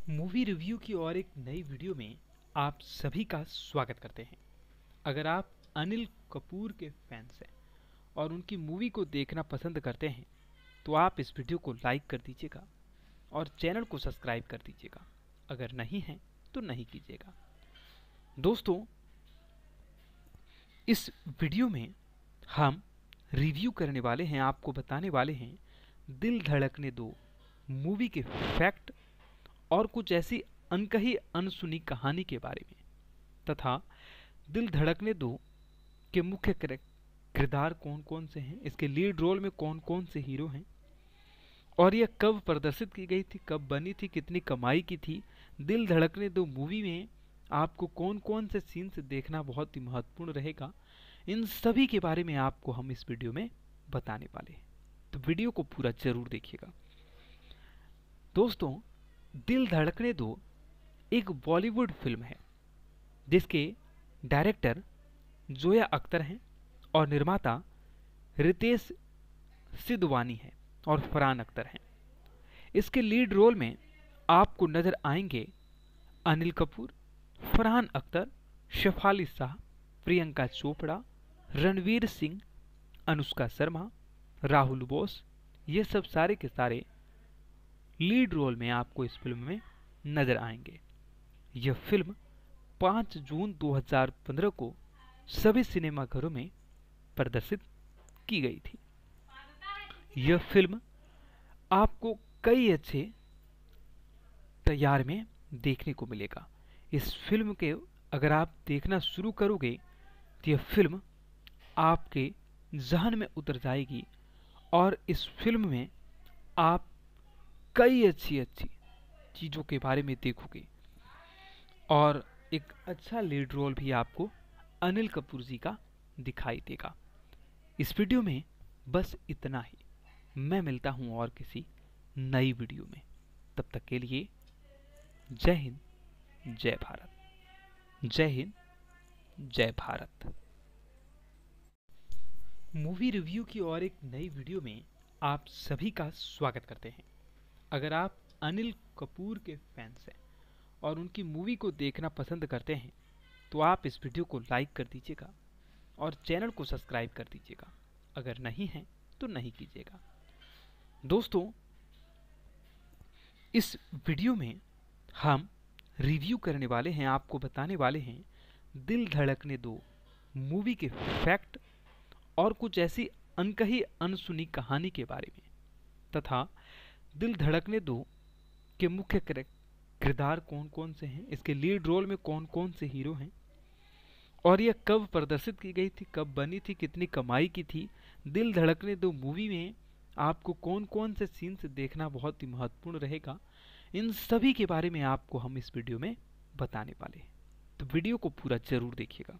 Movie review की और एक नई वीडियो में आप सभी का स्वागत करते हैं। अगर आप अनिल कपूर के फैंस हैं और उनकी मूवी को देखना पसंद करते हैं तो आप इस वीडियो को लाइक कर दीजिएगा और चैनल को सब्सक्राइब कर दीजिएगा। अगर नहीं है तो नहीं कीजिएगा। दोस्तों, इस वीडियो में हम रिव्यू करने वाले हैं, आपको बताने वाले हैं दिल धड़कने दो मूवी के फैक्ट और कुछ ऐसी अनकही अनसुनी कहानी के बारे में, तथा दिल धड़कने दो के मुख्य किरदार कौन कौन से हैं, इसके लीड रोल में कौन कौन से हीरो हैं और यह कब प्रदर्शित की गई थी, कब बनी थी, कितनी कमाई की थी। दिल धड़कने दो मूवी में आपको कौन कौन से सीन्स देखना बहुत ही महत्वपूर्ण रहेगा, इन सभी के बारे में आपको हम इस वीडियो में बताने वाले हैं। तो वीडियो को पूरा जरूर देखिएगा। दोस्तों, दिल धड़कने दो एक बॉलीवुड फिल्म है जिसके डायरेक्टर जोया अख्तर हैं और निर्माता रितेश सिद्धवानी हैं और फरहान अख्तर हैं। इसके लीड रोल में आपको नजर आएंगे अनिल कपूर, फरहान अख्तर, शेफाली शाह, प्रियंका चोपड़ा, रणवीर सिंह, अनुष्का शर्मा, राहुल बोस। ये सब सारे के सारे लीड रोल में आपको इस फिल्म में नजर आएंगे। यह फिल्म 5 जून 2015 को सभी सिनेमाघरों में प्रदर्शित की गई थी। यह फिल्म आपको कई अच्छे तैयार में देखने को मिलेगा। इस फिल्म के अगर आप देखना शुरू करोगे तो यह फिल्म आपके जहन में उतर जाएगी और इस फिल्म में आप कई अच्छी अच्छी चीज़ों के बारे में देखोगे और एक अच्छा लीड रोल भी आपको अनिल कपूर जी का दिखाई देगा। इस वीडियो में बस इतना ही। मैं मिलता हूं और किसी नई वीडियो में। तब तक के लिए जय हिंद, जय भारत। जय हिंद, जय भारत। मूवी रिव्यू की और एक नई वीडियो में आप सभी का स्वागत करते हैं। अगर आप अनिल कपूर के फैंस हैं और उनकी मूवी को देखना पसंद करते हैं तो आप इस वीडियो को लाइक कर दीजिएगा और चैनल को सब्सक्राइब कर दीजिएगा। अगर नहीं है तो नहीं कीजिएगा। दोस्तों, इस वीडियो में हम रिव्यू करने वाले हैं, आपको बताने वाले हैं दिल धड़कने दो मूवी के फैक्ट और कुछ ऐसी अनकही अनसुनी कहानी के बारे में, तथा दिल धड़कने दो के मुख्य किरदार कौन कौन से हैं, इसके लीड रोल में कौन कौन से हीरो हैं और यह कब प्रदर्शित की गई थी, कब बनी थी, कितनी कमाई की थी। दिल धड़कने दो मूवी में आपको कौन कौन से सीन्स देखना बहुत ही महत्वपूर्ण रहेगा, इन सभी के बारे में आपको हम इस वीडियो में बताने वाले हैं। तो वीडियो को पूरा जरूर देखिएगा।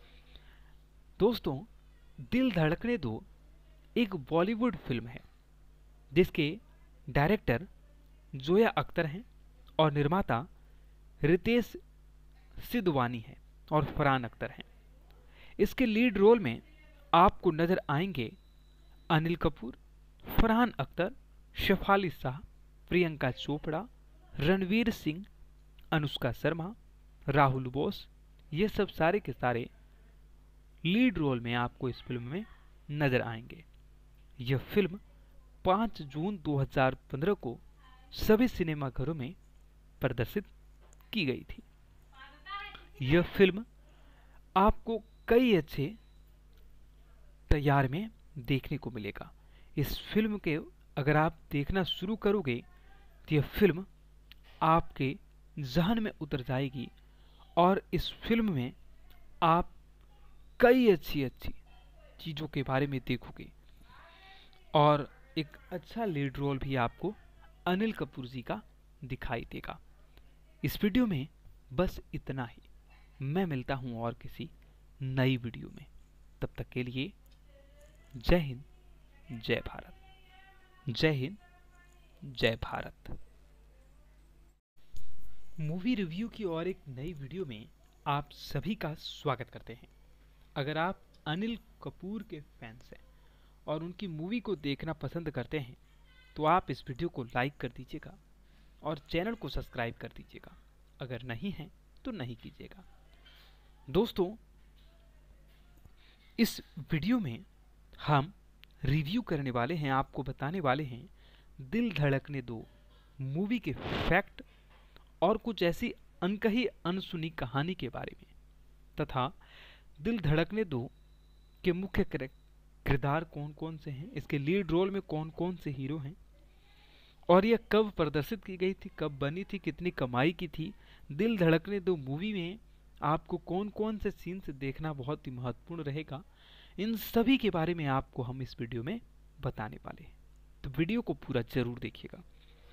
दोस्तों, दिल धड़कने दो एक बॉलीवुड फिल्म है जिसके डायरेक्टर जोया अख्तर हैं और निर्माता रितेश सिद्धवानी हैं और फरहान अख्तर हैं। इसके लीड रोल में आपको नजर आएंगे अनिल कपूर, फरहान अख्तर, शेफाली शाह, प्रियंका चोपड़ा, रणवीर सिंह, अनुष्का शर्मा, राहुल बोस। ये सब सारे के सारे लीड रोल में आपको इस फिल्म में नजर आएंगे। यह फिल्म 5 जून 2015 को सभी सिनेमाघरों में प्रदर्शित की गई थी। यह फिल्म आपको कई अच्छे तैयार में देखने को मिलेगा। इस फिल्म के अगर आप देखना शुरू करोगे तो यह फिल्म आपके जहन में उतर जाएगी और इस फिल्म में आप कई अच्छी अच्छी चीज़ों के बारे में देखोगे और एक अच्छा लीड रोल भी आपको अनिल कपूर जी का दिखाई देगा। इस वीडियो में बस इतना ही। मैं मिलता हूं और किसी नई वीडियो में। तब तक के लिए जय हिंद, जय भारत। जय हिंद, जय भारत। मूवी रिव्यू की और एक नई वीडियो में आप सभी का स्वागत करते हैं। अगर आप अनिल कपूर के फैंस हैं और उनकी मूवी को देखना पसंद करते हैं तो आप इस वीडियो को लाइक कर दीजिएगा और चैनल को सब्सक्राइब कर दीजिएगा, अगर नहीं है तो नहीं कीजिएगा। दोस्तों, इस वीडियो में हम रिव्यू करने वाले हैं, आपको बताने वाले हैं दिल धड़कने दो मूवी के फैक्ट और कुछ ऐसी अनकही अनसुनी कहानी के बारे में, तथा दिल धड़कने दो के मुख्य किरदार कौन कौन से हैं, इसके लीड रोल में कौन कौन से हीरो हैं, और यह कब प्रदर्शित की गई थी, कब बनी थी, कितनी कमाई की थी। दिल धड़कने दो मूवी में आपको कौन कौन से सीन्स देखना बहुत ही महत्वपूर्ण रहेगा, इन सभी के बारे में आपको हम इस वीडियो में बताने वाले हैं, तो वीडियो को पूरा जरूर देखिएगा।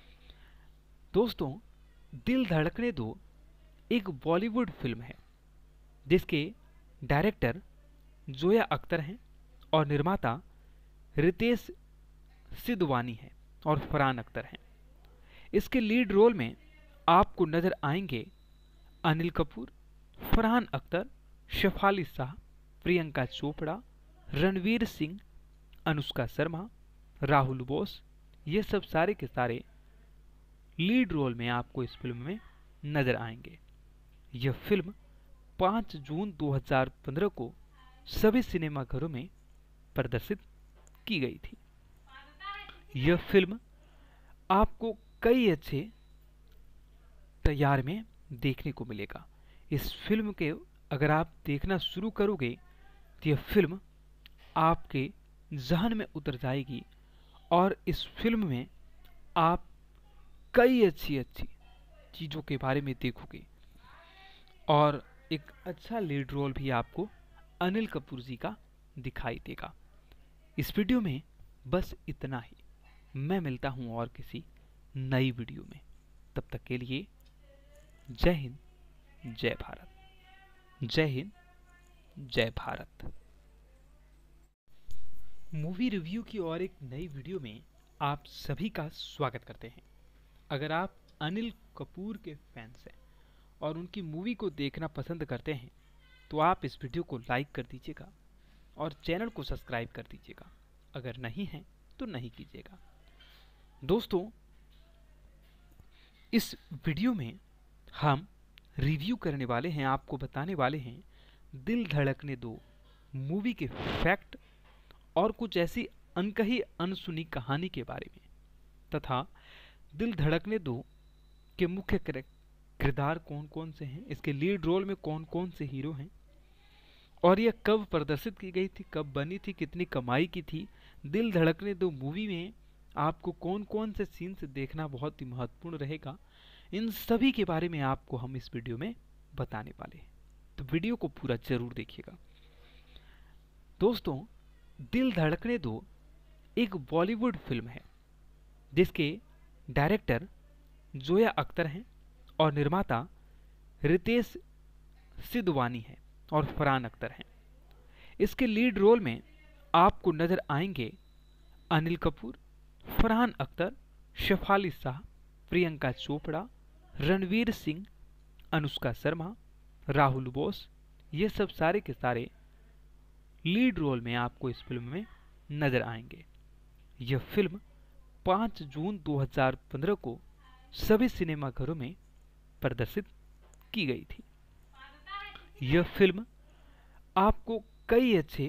दोस्तों, दिल धड़कने दो एक बॉलीवुड फिल्म है जिसके डायरेक्टर जोया अख्तर हैं और निर्माता रितेश सिद्धवानी है और फरहान अख्तर हैं। इसके लीड रोल में आपको नजर आएंगे अनिल कपूर, फरहान अख्तर, शेफाली शाह, प्रियंका चोपड़ा, रणवीर सिंह, अनुष्का शर्मा, राहुल बोस, ये सब सारे के सारे लीड रोल में आपको इस फिल्म में नजर आएंगे। यह फिल्म 5 जून 2015 को सभी सिनेमाघरों में प्रदर्शित की गई थी। यह फिल्म आपको कई अच्छे तैयार में देखने को मिलेगा। इस फिल्म के अगर आप देखना शुरू करोगे तो यह फिल्म आपके जहन में उतर जाएगी और इस फिल्म में आप कई अच्छी अच्छी चीज़ों के बारे में देखोगे और एक अच्छा लीड रोल भी आपको अनिल कपूर जी का दिखाई देगा। इस वीडियो में बस इतना ही। मैं मिलता हूं और किसी नई वीडियो में, तब तक के लिए जय हिंद, जय भारत। जय हिंद, जय भारत। मूवी रिव्यू की और एक नई वीडियो में आप सभी का स्वागत करते हैं। अगर आप अनिल कपूर के फैंस हैं और उनकी मूवी को देखना पसंद करते हैं तो आप इस वीडियो को लाइक कर दीजिएगा और चैनल को सब्सक्राइब कर दीजिएगा, अगर नहीं है तो नहीं कीजिएगा। दोस्तों, इस वीडियो में हम रिव्यू करने वाले हैं, आपको बताने वाले हैं दिल धड़कने दो मूवी के फैक्ट और कुछ ऐसी अनकही अनसुनी कहानी के बारे में, तथा दिल धड़कने दो के मुख्य किरदार कौन कौन से हैं, इसके लीड रोल में कौन कौन से हीरो हैं, और यह कब प्रदर्शित की गई थी, कब बनी थी, कितनी कमाई की थी। दिल धड़कने दो मूवी में आपको कौन कौन से सीन्स देखना बहुत ही महत्वपूर्ण रहेगा, इन सभी के बारे में आपको हम इस वीडियो में बताने वाले हैं, तो वीडियो को पूरा जरूर देखिएगा। दोस्तों, दिल धड़कने दो एक बॉलीवुड फिल्म है जिसके डायरेक्टर जोया अख्तर हैं और निर्माता रितेश सिद्धवानी है और फरहान अख्तर हैं। इसके लीड रोल में आपको नजर आएंगे अनिल कपूर, फरहान अख्तर, शेफाली शाह, प्रियंका चोपड़ा, रणवीर सिंह, अनुष्का शर्मा, राहुल बोस, ये सब सारे के सारे लीड रोल में आपको इस फिल्म में नजर आएंगे। यह फिल्म 5 जून 2015 को सभी सिनेमाघरों में प्रदर्शित की गई थी। यह फिल्म आपको कई अच्छे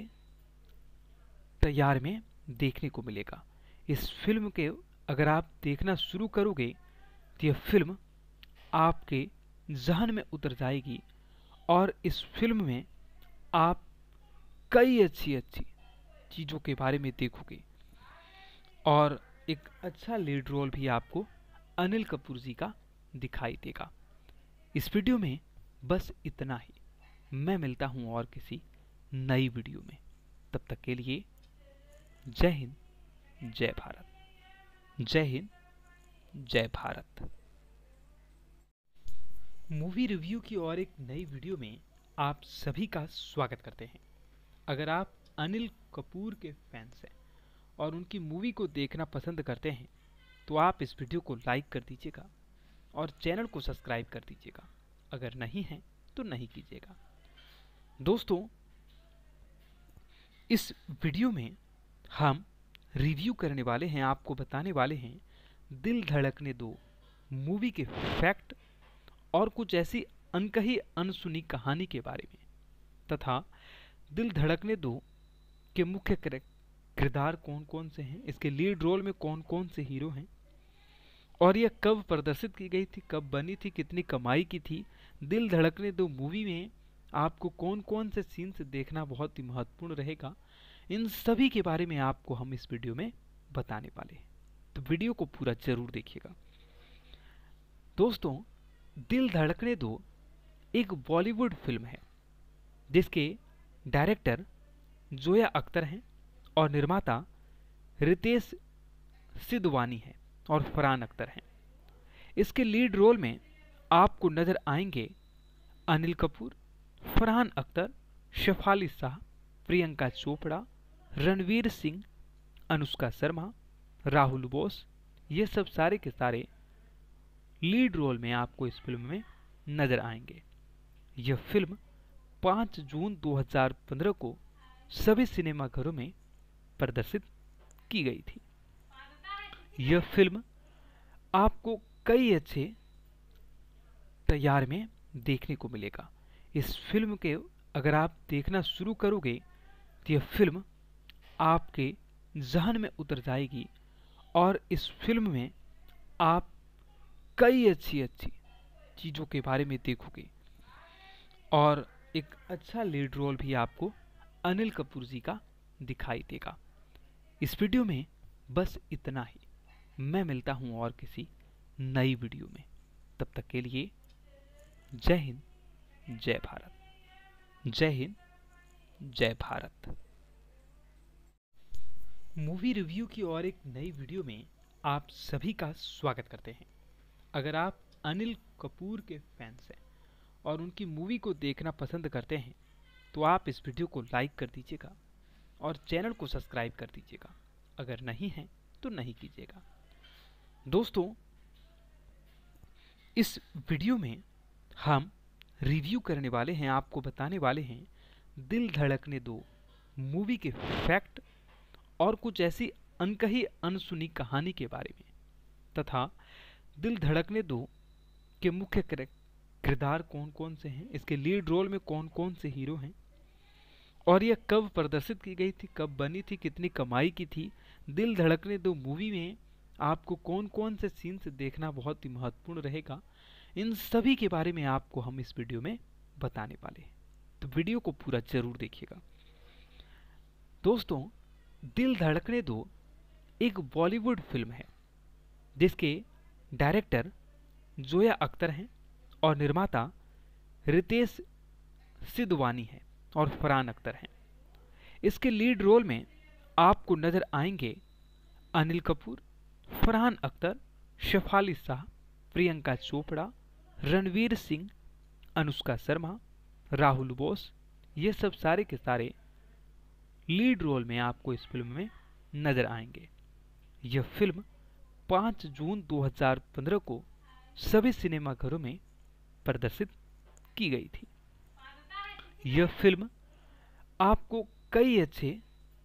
तैयार में देखने को मिलेगा। इस फिल्म के अगर आप देखना शुरू करोगे तो यह फिल्म आपके जहन में उतर जाएगी और इस फिल्म में आप कई अच्छी अच्छी चीज़ों के बारे में देखोगे और एक अच्छा लीड रोल भी आपको अनिल कपूर जी का दिखाई देगा। इस वीडियो में बस इतना ही। मैं मिलता हूं और किसी नई वीडियो में, तब तक के लिए जय हिंद, जय भारत। जय हिंद, जय भारत। मूवी रिव्यू की और एक नई वीडियो में आप सभी का स्वागत करते हैं। अगर आप अनिल कपूर के फैंस हैं और उनकी मूवी को देखना पसंद करते हैं तो आप इस वीडियो को लाइक कर दीजिएगा और चैनल को सब्सक्राइब कर दीजिएगा, अगर नहीं है तो नहीं कीजिएगा। दोस्तों, इस वीडियो में हम रिव्यू करने वाले हैं, आपको बताने वाले हैं दिल धड़कने दो मूवी के फैक्ट और कुछ ऐसी अनकही अनसुनी कहानी के बारे में, तथा दिल धड़कने दो के मुख्य किरदार कौन कौन से हैं, इसके लीड रोल में कौन कौन से हीरो हैं, और यह कब प्रदर्शित की गई थी, कब बनी थी, कितनी कमाई की थी। दिल धड़कने दो मूवी में आपको कौन कौन से सीन्स देखना बहुत ही महत्वपूर्ण रहेगा, इन सभी के बारे में आपको हम इस वीडियो में बताने वाले हैं। तो वीडियो को पूरा जरूर देखिएगा। दोस्तों, दिल धड़कने दो एक बॉलीवुड फिल्म है जिसके डायरेक्टर जोया अख्तर हैं और निर्माता रितेश सिद्धवानी है और फरहान अख्तर हैं। इसके लीड रोल में आपको नजर आएंगे अनिल कपूर, फरहान अख्तर, शेफाली शाह, प्रियंका चोपड़ा, रणवीर सिंह, अनुष्का शर्मा, राहुल बोस। ये सब सारे के सारे लीड रोल में आपको इस फिल्म में नजर आएंगे। यह फिल्म 5 जून 2015 को सभी सिनेमाघरों में प्रदर्शित की गई थी। यह फिल्म आपको कई अच्छे तैयार में देखने को मिलेगा। इस फिल्म के अगर आप देखना शुरू करोगे तो यह फिल्म आपके जहन में उतर जाएगी और इस फिल्म में आप कई अच्छी अच्छी चीज़ों के बारे में देखोगे और एक अच्छा लीड रोल भी आपको अनिल कपूर जी का दिखाई देगा। इस वीडियो में बस इतना ही। मैं मिलता हूं और किसी नई वीडियो में। तब तक के लिए जय हिंद, जय भारत। जय हिंद, जय भारत। मूवी रिव्यू की और एक नई वीडियो में आप सभी का स्वागत करते हैं। अगर आप अनिल कपूर के फैंस हैं और उनकी मूवी को देखना पसंद करते हैं तो आप इस वीडियो को लाइक कर दीजिएगा और चैनल को सब्सक्राइब कर दीजिएगा। अगर नहीं है तो नहीं कीजिएगा। दोस्तों, इस वीडियो में हम रिव्यू करने वाले हैं, आपको बताने वाले हैं दिल धड़कने दो मूवी के फैक्ट और कुछ ऐसी अनकही अनसुनी कहानी के बारे में, तथा दिल धड़कने दो के मुख्य किरदार कौन कौन से हैं, इसके लीड रोल में कौन कौन से हीरो हैं, और यह कब प्रदर्शित की गई थी, कब बनी थी, कितनी कमाई की थी। दिल धड़कने दो मूवी में आपको कौन कौन से सीन्स देखना बहुत ही महत्वपूर्ण रहेगा, इन सभी के बारे में आपको हम इस वीडियो में बताने वाले हैं। तो वीडियो को पूरा जरूर देखिएगा। दोस्तों, दिल धड़कने दो एक बॉलीवुड फिल्म है जिसके डायरेक्टर जोया अख्तर हैं और निर्माता रितेश सिद्धवानी है और फरहान अख्तर हैं। इसके लीड रोल में आपको नजर आएंगे अनिल कपूर, फरहान अख्तर, शेफाली शाह, प्रियंका चोपड़ा, रणवीर सिंह, अनुष्का शर्मा, राहुल बोस। ये सब सारे के सारे लीड रोल में आपको इस फिल्म में नजर आएंगे। यह फिल्म 5 जून 2015 को सभी सिनेमाघरों में प्रदर्शित की गई थी। यह फिल्म आपको कई अच्छे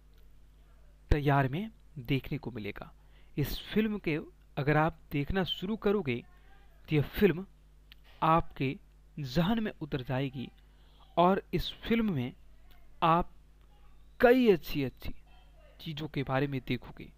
तैयार में देखने को मिलेगा। इस फिल्म के अगर आप देखना शुरू करोगे तो यह फिल्म आपके जहन में उतर जाएगी और इस फिल्म में आप कई अच्छी अच्छी चीज़ों के बारे में देखोगे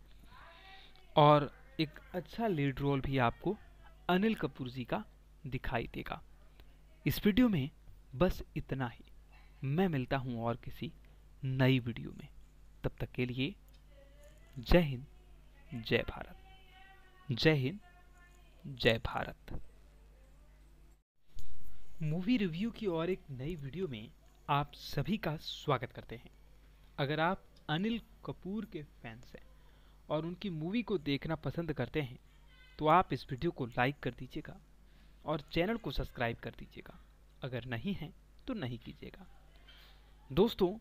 और एक अच्छा लीड रोल भी आपको अनिल कपूर जी का दिखाई देगा। इस वीडियो में बस इतना ही। मैं मिलता हूं और किसी नई वीडियो में। तब तक के लिए जय हिंद, जय भारत। जय हिंद, जय भारत। मूवी रिव्यू की और एक नई वीडियो में आप सभी का स्वागत करते हैं। अगर आप अनिल कपूर के फैंस हैं और उनकी मूवी को देखना पसंद करते हैं तो आप इस वीडियो को लाइक कर दीजिएगा और चैनल को सब्सक्राइब कर दीजिएगा। अगर नहीं है तो नहीं कीजिएगा। दोस्तों,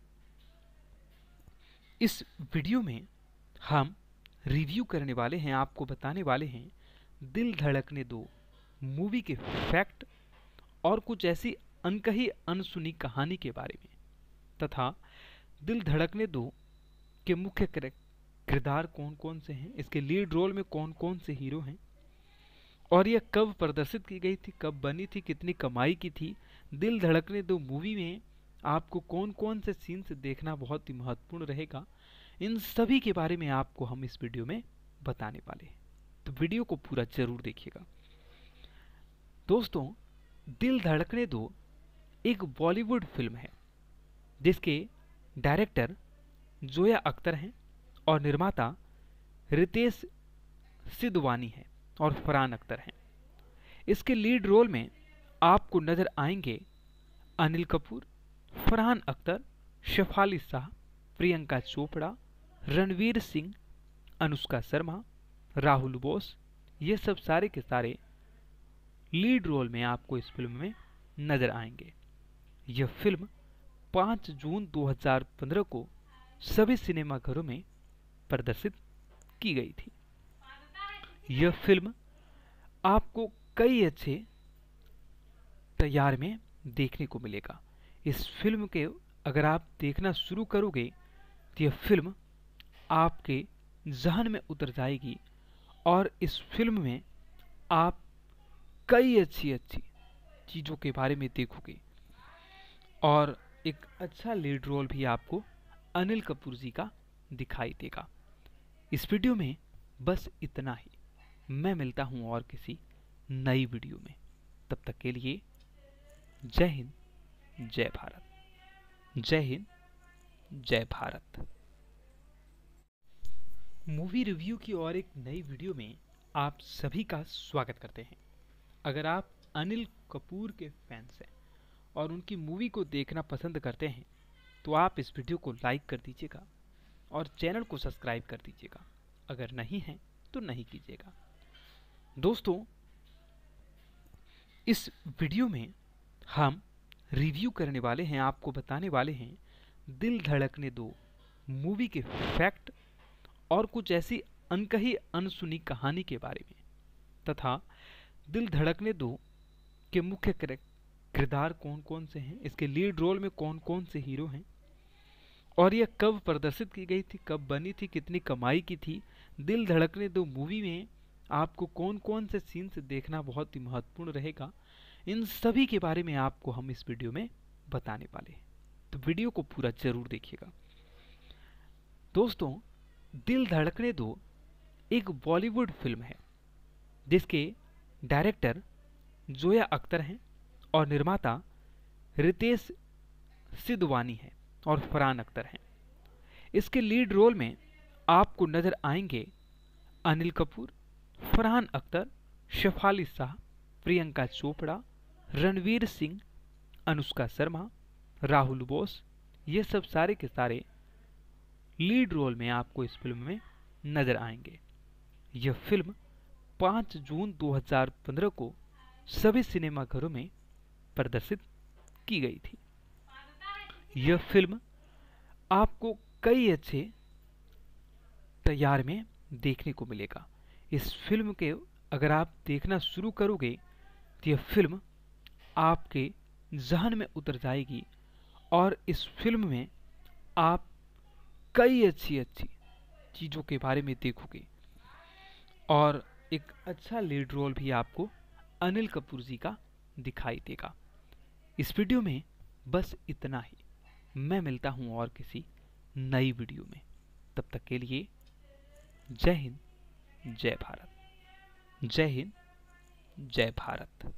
इस वीडियो में हम रिव्यू करने वाले हैं, आपको बताने वाले हैं दिल धड़कने दो मूवी के फैक्ट और कुछ ऐसी अनकही अनसुनी कहानी के बारे में, तथा दिल धड़कने दो के मुख्य किरदार कौन कौन से हैं, इसके लीड रोल में कौन कौन से हीरो हैं, और यह कब प्रदर्शित की गई थी, कब बनी थी, कितनी कमाई की थी। दिल धड़कने दो मूवी में आपको कौन कौन से सीन्स देखना बहुत ही महत्वपूर्ण रहेगा, इन सभी के बारे में आपको हम इस वीडियो में बताने वाले हैं। तो वीडियो को पूरा जरूर देखिएगा। दोस्तों, दिल धड़कने दो एक बॉलीवुड फिल्म है जिसके डायरेक्टर जोया अख्तर हैं और निर्माता रितेश सिद्धवानी हैं और फरहान अख्तर हैं। इसके लीड रोल में आपको नजर आएंगे अनिल कपूर, फरहान अख्तर, शेफाली शाह, प्रियंका चोपड़ा, रणवीर सिंह, अनुष्का शर्मा, राहुल बोस। ये सब सारे के सारे लीड रोल में आपको इस फिल्म में नजर आएंगे। यह फिल्म 5 जून 2015 को सभी सिनेमाघरों में प्रदर्शित की गई थी। यह फिल्म आपको कई अच्छे तैयार में देखने को मिलेगा। इस फिल्म के अगर आप देखना शुरू करोगे तो यह फिल्म आपके जहन में उतर जाएगी और इस फिल्म में आप कई अच्छी अच्छी चीज़ों के बारे में देखोगे और एक अच्छा लीड रोल भी आपको अनिल कपूर जी का दिखाई देगा। इस वीडियो में बस इतना ही। मैं मिलता हूं और किसी नई वीडियो में। तब तक के लिए जय हिंद, जय भारत। जय हिंद, जय भारत। मूवी रिव्यू की और एक नई वीडियो में आप सभी का स्वागत करते हैं। अगर आप अनिल कपूर के फैंस हैं और उनकी मूवी को देखना पसंद करते हैं तो आप इस वीडियो को लाइक कर दीजिएगा और चैनल को सब्सक्राइब कर दीजिएगा। अगर नहीं है तो नहीं कीजिएगा। दोस्तों, इस वीडियो में हम रिव्यू करने वाले हैं, आपको बताने वाले हैं दिल धड़कने दो मूवी के फैक्ट और कुछ ऐसी अनकही अनसुनी कहानी के बारे में, तथा दिल धड़कने दो के मुख्य किरदार कौन कौन से हैं, इसके लीड रोल में कौन कौन से हीरो हैं, और यह कब प्रदर्शित की गई थी, कब बनी थी, कितनी कमाई की थी। दिल धड़कने दो मूवी में आपको कौन कौन से सीन्स देखना बहुत ही महत्वपूर्ण रहेगा, इन सभी के बारे में आपको हम इस वीडियो में बताने वाले हैं। तो वीडियो को पूरा जरूर देखिएगा। दोस्तों, दिल धड़कने दो एक बॉलीवुड फिल्म है जिसके डायरेक्टर जोया अख्तर हैं और निर्माता रितेश सिद्धवानी हैं और फरहान अख्तर हैं। इसके लीड रोल में आपको नजर आएंगे अनिल कपूर, फरहान अख्तर, शेफाली शाह, प्रियंका चोपड़ा, रणवीर सिंह, अनुष्का शर्मा, राहुल बोस। ये सब सारे के सारे लीड रोल में आपको इस फिल्म में नजर आएंगे। यह फिल्म 5 जून 2015 को सभी सिनेमाघरों में प्रदर्शित की गई थी। यह फिल्म आपको कई अच्छे तैयार में देखने को मिलेगा। इस फिल्म के अगर आप देखना शुरू करोगे तो यह फिल्म आपके जहन में उतर जाएगी और इस फिल्म में आप कई अच्छी अच्छी चीज़ों के बारे में देखोगे और एक अच्छा लीड रोल भी आपको अनिल कपूर जी का दिखाई देगा। इस वीडियो में बस इतना ही। मैं मिलता हूं और किसी नई वीडियो में। तब तक के लिए जय हिंद, जय भारत। जय हिंद, जय भारत।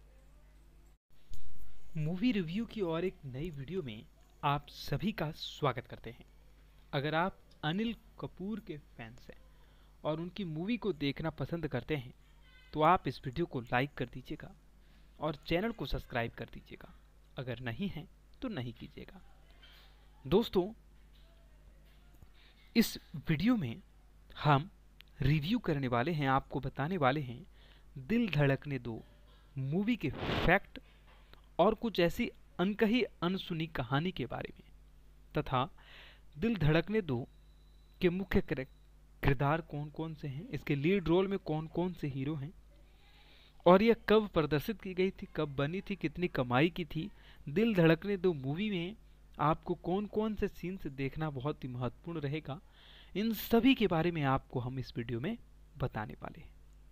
मूवी रिव्यू की और एक नई वीडियो में आप सभी का स्वागत करते हैं। अगर आप अनिल कपूर के फैंस हैं और उनकी मूवी को देखना पसंद करते हैं तो आप इस वीडियो को लाइक कर दीजिएगा और चैनल को सब्सक्राइब कर दीजिएगा। अगर नहीं है तो नहीं कीजिएगा। दोस्तों, इस वीडियो में हम रिव्यू करने वाले हैं, आपको बताने वाले हैं दिल धड़कने दो मूवी के फैक्ट और कुछ ऐसी अनकही अनसुनी कहानी के बारे में, तथा दिल धड़कने दो के मुख्य किरदार कौन कौन से हैं, इसके लीड रोल में कौन कौन से हीरो हैं, और यह कब प्रदर्शित की गई थी, कब बनी थी, कितनी कमाई की थी। दिल धड़कने दो मूवी में आपको कौन कौन से सीन्स देखना बहुत ही महत्वपूर्ण रहेगा, इन सभी के बारे में आपको हम इस वीडियो में बताने वाले हैं।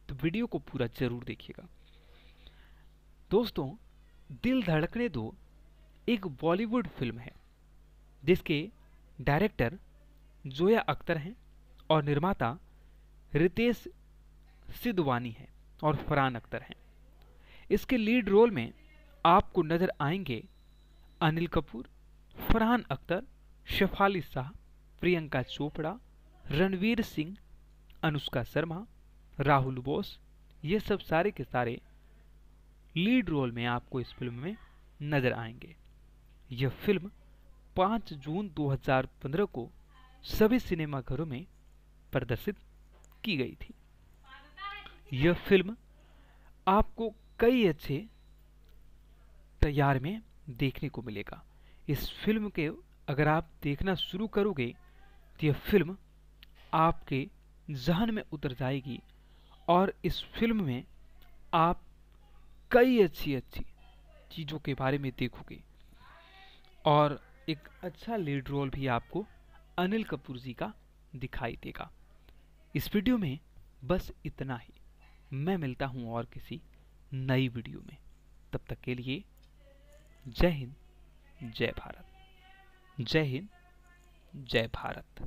तो वीडियो को पूरा जरूर देखिएगा। दोस्तों, दिल धड़कने दो एक बॉलीवुड फिल्म है जिसके डायरेक्टर जोया अख्तर हैं और निर्माता रितेश सिद्धवानी है और फरहान अख्तर हैं। इसके लीड रोल में आपको नजर आएंगे अनिल कपूर, फरहान अख्तर, शेफाली शाह, प्रियंका चोपड़ा, रणवीर सिंह, अनुष्का शर्मा, राहुल बोस। ये सब सारे के सारे लीड रोल में आपको इस फिल्म में नजर आएंगे। यह फिल्म 5 जून 2015 को सभी सिनेमाघरों में प्रदर्शित की गई थी। यह फिल्म आपको कई अच्छे तैयार में देखने को मिलेगा। इस फिल्म के अगर आप देखना शुरू करोगे तो यह फिल्म आपके जहन में उतर जाएगी और इस फिल्म में आप कई अच्छी अच्छी चीज़ों के बारे में देखोगे और एक अच्छा लीड रोल भी आपको अनिल कपूर जी का दिखाई देगा। इस वीडियो में बस इतना ही। मैं मिलता हूं और किसी नई वीडियो में। तब तक के लिए जय हिंद, जय भारत। जय हिंद, जय भारत।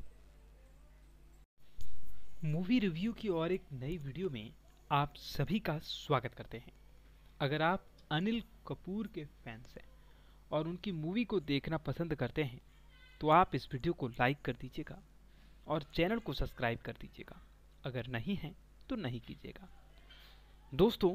मूवी रिव्यू की और एक नई वीडियो में आप सभी का स्वागत करते हैं। अगर आप अनिल कपूर के फैंस हैं और उनकी मूवी को देखना पसंद करते हैं तो आप इस वीडियो को लाइक कर दीजिएगा और चैनल को सब्सक्राइब कर दीजिएगा। अगर नहीं है तो नहीं कीजिएगा। दोस्तों,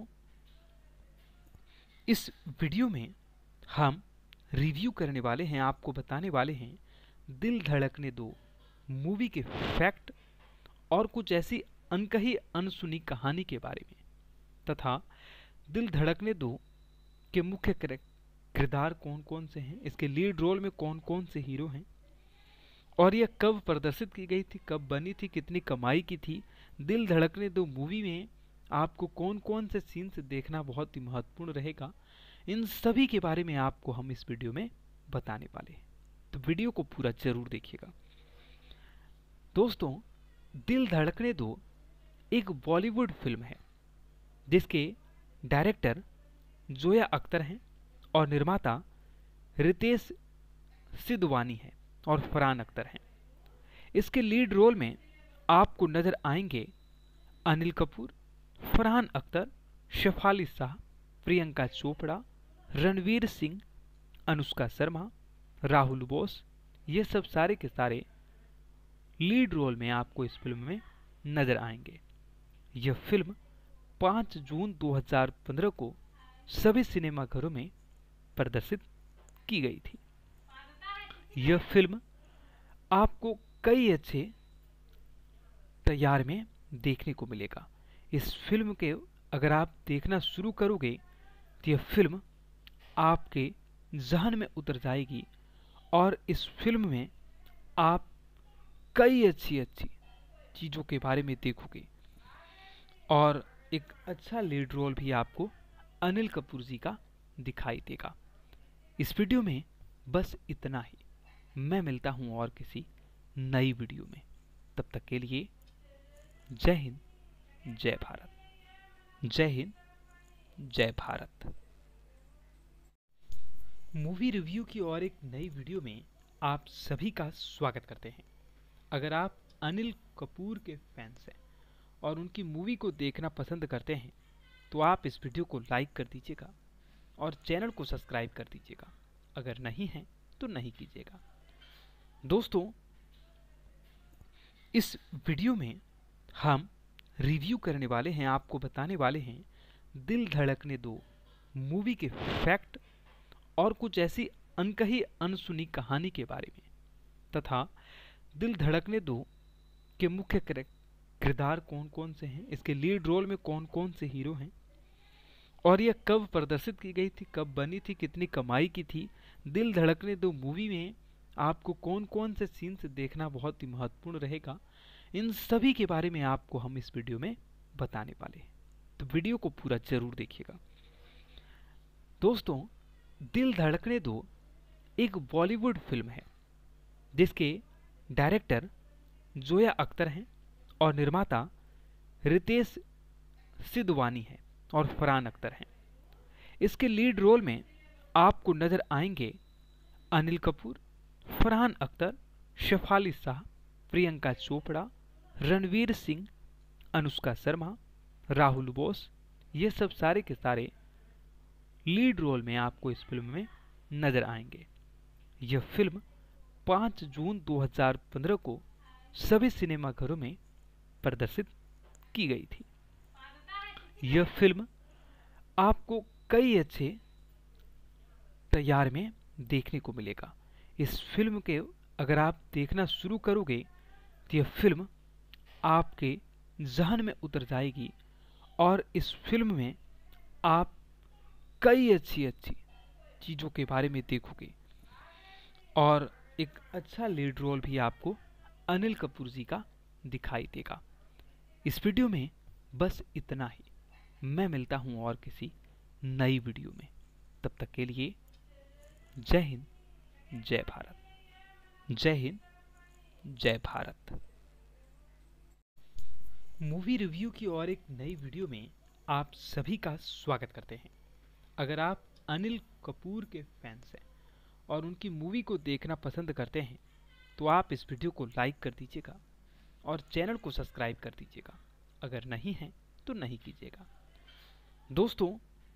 इस वीडियो में हम रिव्यू करने वाले हैं, आपको बताने वाले हैं दिल धड़कने दो मूवी के फैक्ट और कुछ ऐसी अनकही अनसुनी कहानी के बारे में, तथा दिल धड़कने दो के मुख्य किरदार कौन कौन से हैं, इसके लीड रोल में कौन कौन से हीरो हैं और यह कब प्रदर्शित की गई थी, कब बनी थी, कितनी कमाई की थी। दिल धड़कने दो मूवी में आपको कौन कौन से सीन्स देखना बहुत ही महत्वपूर्ण रहेगा, इन सभी के बारे में आपको हम इस वीडियो में बताने वाले हैं। तो वीडियो को पूरा जरूर देखिएगा। दोस्तों, दिल धड़कने दो एक बॉलीवुड फिल्म है जिसके डायरेक्टर जोया अख्तर हैं और निर्माता रितेश सिद्धवानी है और फरहान अख्तर हैं। इसके लीड रोल में आपको नजर आएंगे अनिल कपूर, फरहान अख्तर, शेफाली शाह, प्रियंका चोपड़ा, रणवीर सिंह, अनुष्का शर्मा, राहुल बोस। ये सब सारे के सारे लीड रोल में आपको इस फिल्म में नजर आएंगे। यह फिल्म 5 जून 2015 को सभी सिनेमाघरों में प्रदर्शित की गई थी। यह फिल्म आपको कई अच्छे तैयार में देखने को मिलेगा। इस फिल्म के अगर आप देखना शुरू करोगे तो यह फिल्म आपके जहन में उतर जाएगी और इस फिल्म में आप कई अच्छी अच्छी चीज़ों के बारे में देखोगे और एक अच्छा लीड रोल भी आपको अनिल कपूर जी का दिखाई देगा। इस वीडियो में बस इतना ही। मैं मिलता हूं और किसी नई वीडियो में। तब तक के लिए जय हिंद, जय भारत। जय हिंद, जय भारत। मूवी रिव्यू की और एक नई वीडियो में आप सभी का स्वागत करते हैं। अगर आप अनिल कपूर के फैंस हैं और उनकी मूवी को देखना पसंद करते हैं तो आप इस वीडियो को लाइक कर दीजिएगा और चैनल को सब्सक्राइब कर दीजिएगा। अगर नहीं है तो नहीं कीजिएगा। दोस्तों, इस वीडियो में हम रिव्यू करने वाले हैं, आपको बताने वाले हैं दिल धड़कने दो मूवी के फैक्ट और कुछ ऐसी अनकही अनसुनी कहानी के बारे में, तथा दिल धड़कने दो के मुख्य किरदार कौन कौन से हैं, इसके लीड रोल में कौन कौन से हीरो हैं और यह कब प्रदर्शित की गई थी, कब बनी थी, कितनी कमाई की थी। दिल धड़कने दो मूवी में आपको कौन कौन से सीन्स देखना बहुत ही महत्वपूर्ण रहेगा, इन सभी के बारे में आपको हम इस वीडियो में बताने वाले हैं। तो वीडियो को पूरा जरूर देखिएगा। दोस्तों, दिल धड़कने दो एक बॉलीवुड फिल्म है जिसके डायरेक्टर जोया अख्तर हैं और निर्माता रितेश सिद्धवानी है और फरहान अख्तर हैं। इसके लीड रोल में आपको नजर आएंगे अनिल कपूर, फरहान अख्तर, शेफाली शाह, प्रियंका चोपड़ा, रणवीर सिंह, अनुष्का शर्मा, राहुल बोस, ये सब सारे के सारे लीड रोल में आपको इस फिल्म में नजर आएंगे। यह फिल्म 5 जून 2015 को सभी सिनेमाघरों में प्रदर्शित की गई थी। यह फिल्म आपको कई अच्छे तैयार में देखने को मिलेगा। इस फिल्म के अगर आप देखना शुरू करोगे तो यह फिल्म आपके जहन में उतर जाएगी और इस फिल्म में आप कई अच्छी अच्छी चीज़ों के बारे में देखोगे और एक अच्छा लीड रोल भी आपको अनिल कपूर जी का दिखाई देगा। इस वीडियो में बस इतना ही। मैं मिलता हूं और किसी नई वीडियो में। तब तक के लिए जय हिंद, जय भारत। जय हिंद, जय भारत। मूवी रिव्यू की और एक नई वीडियो में आप सभी का स्वागत करते हैं। अगर आप अनिल कपूर के फैंस हैं और उनकी मूवी को देखना पसंद करते हैं तो आप इस वीडियो को लाइक कर दीजिएगा और चैनल को सब्सक्राइब कर दीजिएगा। अगर नहीं है तो नहीं कीजिएगा। दोस्तों,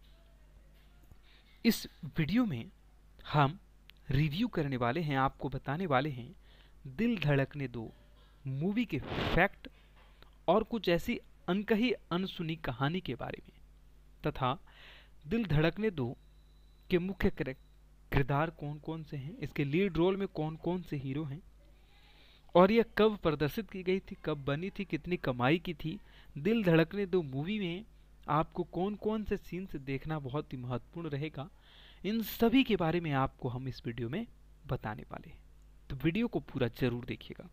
इस वीडियो में हम रिव्यू करने वाले हैं, आपको बताने वाले हैं दिल धड़कने दो मूवी के फैक्ट और कुछ ऐसी अनकही अनसुनी कहानी के बारे में, तथा दिल धड़कने दो के मुख्य किरदार कौन कौन से हैं, इसके लीड रोल में कौन कौन से हीरो हैं और यह कब प्रदर्शित की गई थी, कब बनी थी, कितनी कमाई की थी। दिल धड़कने दो मूवी में आपको कौन कौन से सीन्स देखना बहुत ही महत्वपूर्ण रहेगा, इन सभी के बारे में आपको हम इस वीडियो में बताने वाले हैं। तो वीडियो को पूरा जरूर देखिएगा।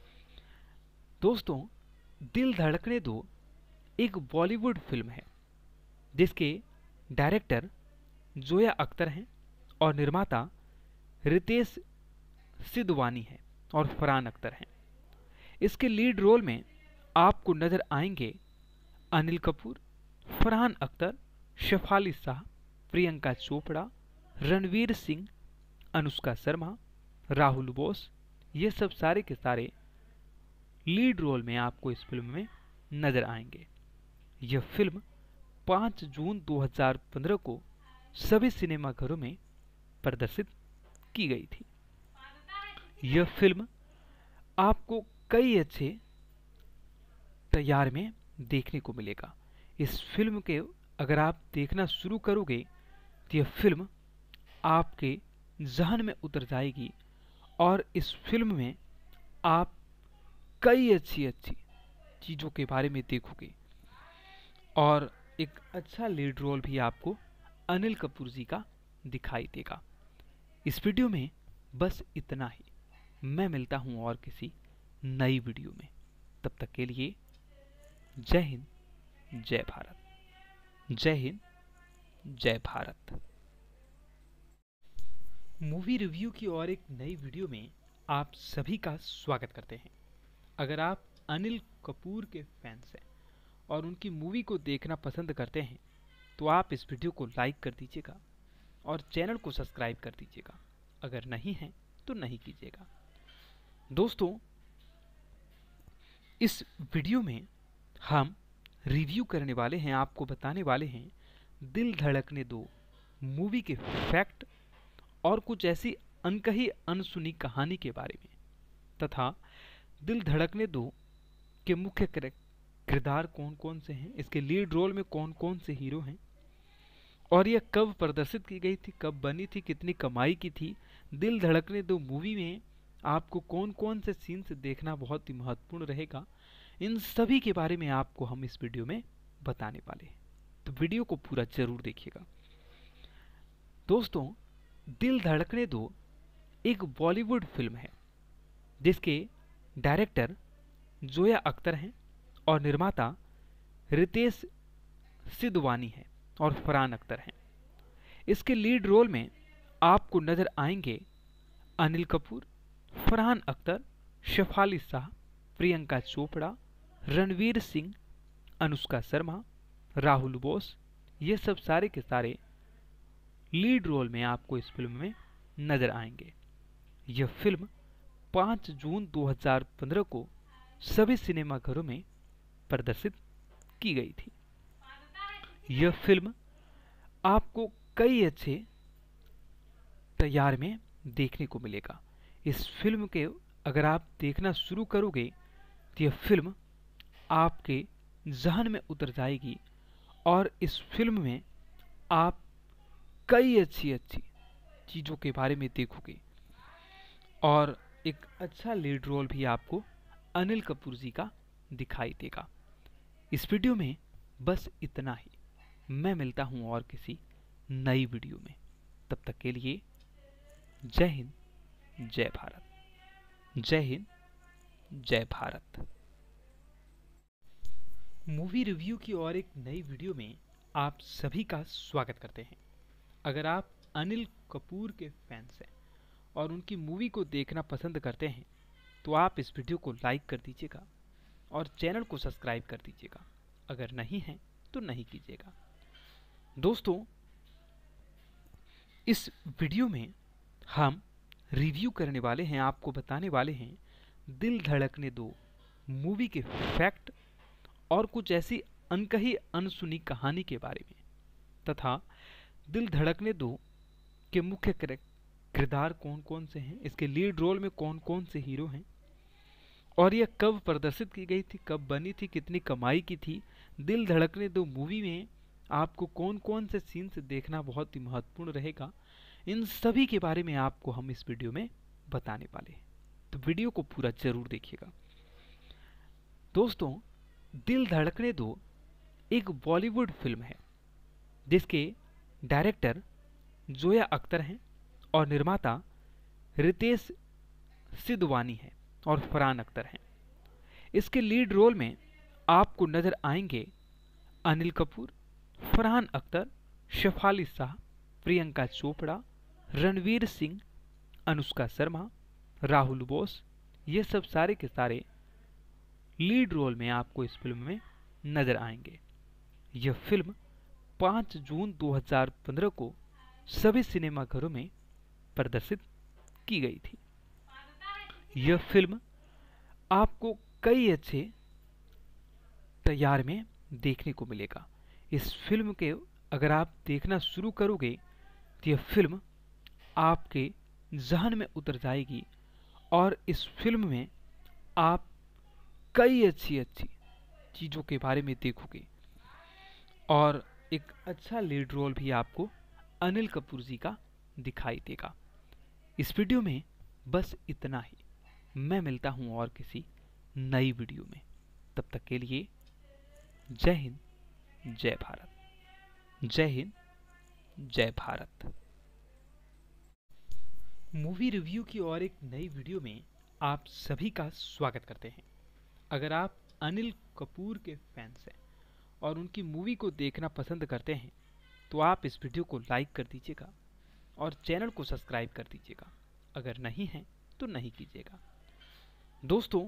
दोस्तों, दिल धड़कने दो एक बॉलीवुड फिल्म है जिसके डायरेक्टर जोया अख्तर हैं और निर्माता रितेश सिद्धवानी है और फरहान अख्तर हैं। इसके लीड रोल में आपको नजर आएंगे अनिल कपूर, फरहान अख्तर, शेफाली शाह, प्रियंका चोपड़ा, रणवीर सिंह, अनुष्का शर्मा, राहुल बोस, ये सब सारे के सारे लीड रोल में आपको इस फिल्म में नजर आएंगे। यह फिल्म 5 जून 2015 को सभी सिनेमाघरों में प्रदर्शित की गई थी। यह फिल्म आपको कई अच्छे तैयार में देखने को मिलेगा। इस फिल्म के अगर आप देखना शुरू करोगे तो यह फिल्म आपके जहन में उतर जाएगी और इस फिल्म में आप कई अच्छी अच्छी चीज़ों के बारे में देखोगे और एक अच्छा लीड रोल भी आपको अनिल कपूर जी का दिखाई देगा। इस वीडियो में बस इतना ही। मैं मिलता हूं और किसी नई वीडियो में। तब तक के लिए जय हिंद, जय भारत। जय हिंद, जय भारत। मूवी रिव्यू की और एक नई वीडियो में आप सभी का स्वागत करते हैं। अगर आप अनिल कपूर के फैंस हैं और उनकी मूवी को देखना पसंद करते हैं तो आप इस वीडियो को लाइक कर दीजिएगा और चैनल को सब्सक्राइब कर दीजिएगा। अगर नहीं है तो नहीं कीजिएगा। दोस्तों, इस वीडियो में हम रिव्यू करने वाले हैं, आपको बताने वाले हैं दिल धड़कने दो मूवी के फैक्ट और कुछ ऐसी अनकही अनसुनी कहानी के बारे में, तथा दिल धड़कने दो के मुख्य किरदार कौन कौन से हैं, इसके लीड रोल में कौन कौन से हीरो हैं और यह कब प्रदर्शित की गई थी, कब बनी थी, कितनी कमाई की थी। दिल धड़कने दो मूवी में आपको कौन कौन से सीन्स देखना बहुत ही महत्वपूर्ण रहेगा, इन सभी के बारे में आपको हम इस वीडियो में बताने वाले हैं। तो वीडियो को पूरा जरूर देखिएगा। दोस्तों, दिल धड़कने दो एक बॉलीवुड फिल्म है जिसके डायरेक्टर जोया अख्तर हैं और निर्माता रितेश सिद्धवानी है और फरहान अख्तर हैं। इसके लीड रोल में आपको नजर आएंगे अनिल कपूर, फरहान अख्तर, शेफाली शाह, प्रियंका चोपड़ा, रणवीर सिंह, अनुष्का शर्मा, राहुल बोस, ये सब सारे के सारे लीड रोल में आपको इस फिल्म में नजर आएंगे। यह फिल्म 5 जून 2015 को सभी सिनेमाघरों में प्रदर्शित की गई थी। यह फिल्म आपको कई अच्छे तैयार में देखने को मिलेगा। इस फिल्म के अगर आप देखना शुरू करोगे तो यह फिल्म आपके जहन में उतर जाएगी और इस फिल्म में आप कई अच्छी अच्छी चीज़ों के बारे में देखोगे और एक अच्छा लीड रोल भी आपको अनिल कपूर जी का दिखाई देगा। इस वीडियो में बस इतना ही। मैं मिलता हूं और किसी नई वीडियो में। तब तक के लिए जय हिंद, जय भारत। जय हिंद, जय भारत। मूवी रिव्यू की और एक नई वीडियो में आप सभी का स्वागत करते हैं। अगर आप अनिल कपूर के फैंस हैं और उनकी मूवी को देखना पसंद करते हैं तो आप इस वीडियो को लाइक कर दीजिएगा और चैनल को सब्सक्राइब कर दीजिएगा। अगर नहीं है तो नहीं कीजिएगा। दोस्तों, इस वीडियो में हम रिव्यू करने वाले हैं, आपको बताने वाले हैं दिल धड़कने दो मूवी के फैक्ट और कुछ ऐसी अनकही अनसुनी कहानी के बारे में, तथा दिल धड़कने दो के मुख्य किरदार कौन कौन से हैं, इसके लीड रोल में कौन कौन से हीरो हैं और यह कब प्रदर्शित की गई थी, कब बनी थी, कितनी कमाई की थी। दिल धड़कने दो मूवी में आपको कौन कौन से सीन्स देखना बहुत ही महत्वपूर्ण रहेगा, इन सभी के बारे में आपको हम इस वीडियो में बताने वाले हैं। तो वीडियो को पूरा जरूर देखिएगा। दोस्तों, दिल धड़कने दो एक बॉलीवुड फिल्म है जिसके डायरेक्टर जोया अख्तर हैं और निर्माता रितेश सिद्धवानी है और फरहान अख्तर हैं। इसके लीड रोल में आपको नजर आएंगे अनिल कपूर, फरहान अख्तर, शेफाली शाह, प्रियंका चोपड़ा, रणवीर सिंह, अनुष्का शर्मा, राहुल बोस, ये सब सारे के सारे लीड रोल में आपको इस फिल्म में नजर आएंगे। यह फिल्म 5 जून 2015 को सभी सिनेमाघरों में प्रदर्शित की गई थी। यह फिल्म आपको कई अच्छे तैयार में देखने को मिलेगा। इस फिल्म के अगर आप देखना शुरू करोगे तो यह फिल्म आपके जहन में उतर जाएगी और इस फिल्म में आप कई अच्छी अच्छी चीज़ों के बारे में देखोगे और एक अच्छा लीड रोल भी आपको अनिल कपूर जी का दिखाई देगा। इस वीडियो में बस इतना ही। मैं मिलता हूं और किसी नई वीडियो में। तब तक के लिए जय हिंद, जय भारत। जय हिंद, जय भारत। मूवी रिव्यू की और एक नई वीडियो में आप सभी का स्वागत करते हैं। अगर आप अनिल कपूर के फैंस हैं और उनकी मूवी को देखना पसंद करते हैं तो आप इस वीडियो को लाइक कर दीजिएगा और चैनल को सब्सक्राइब कर दीजिएगा। अगर नहीं है तो नहीं कीजिएगा। दोस्तों,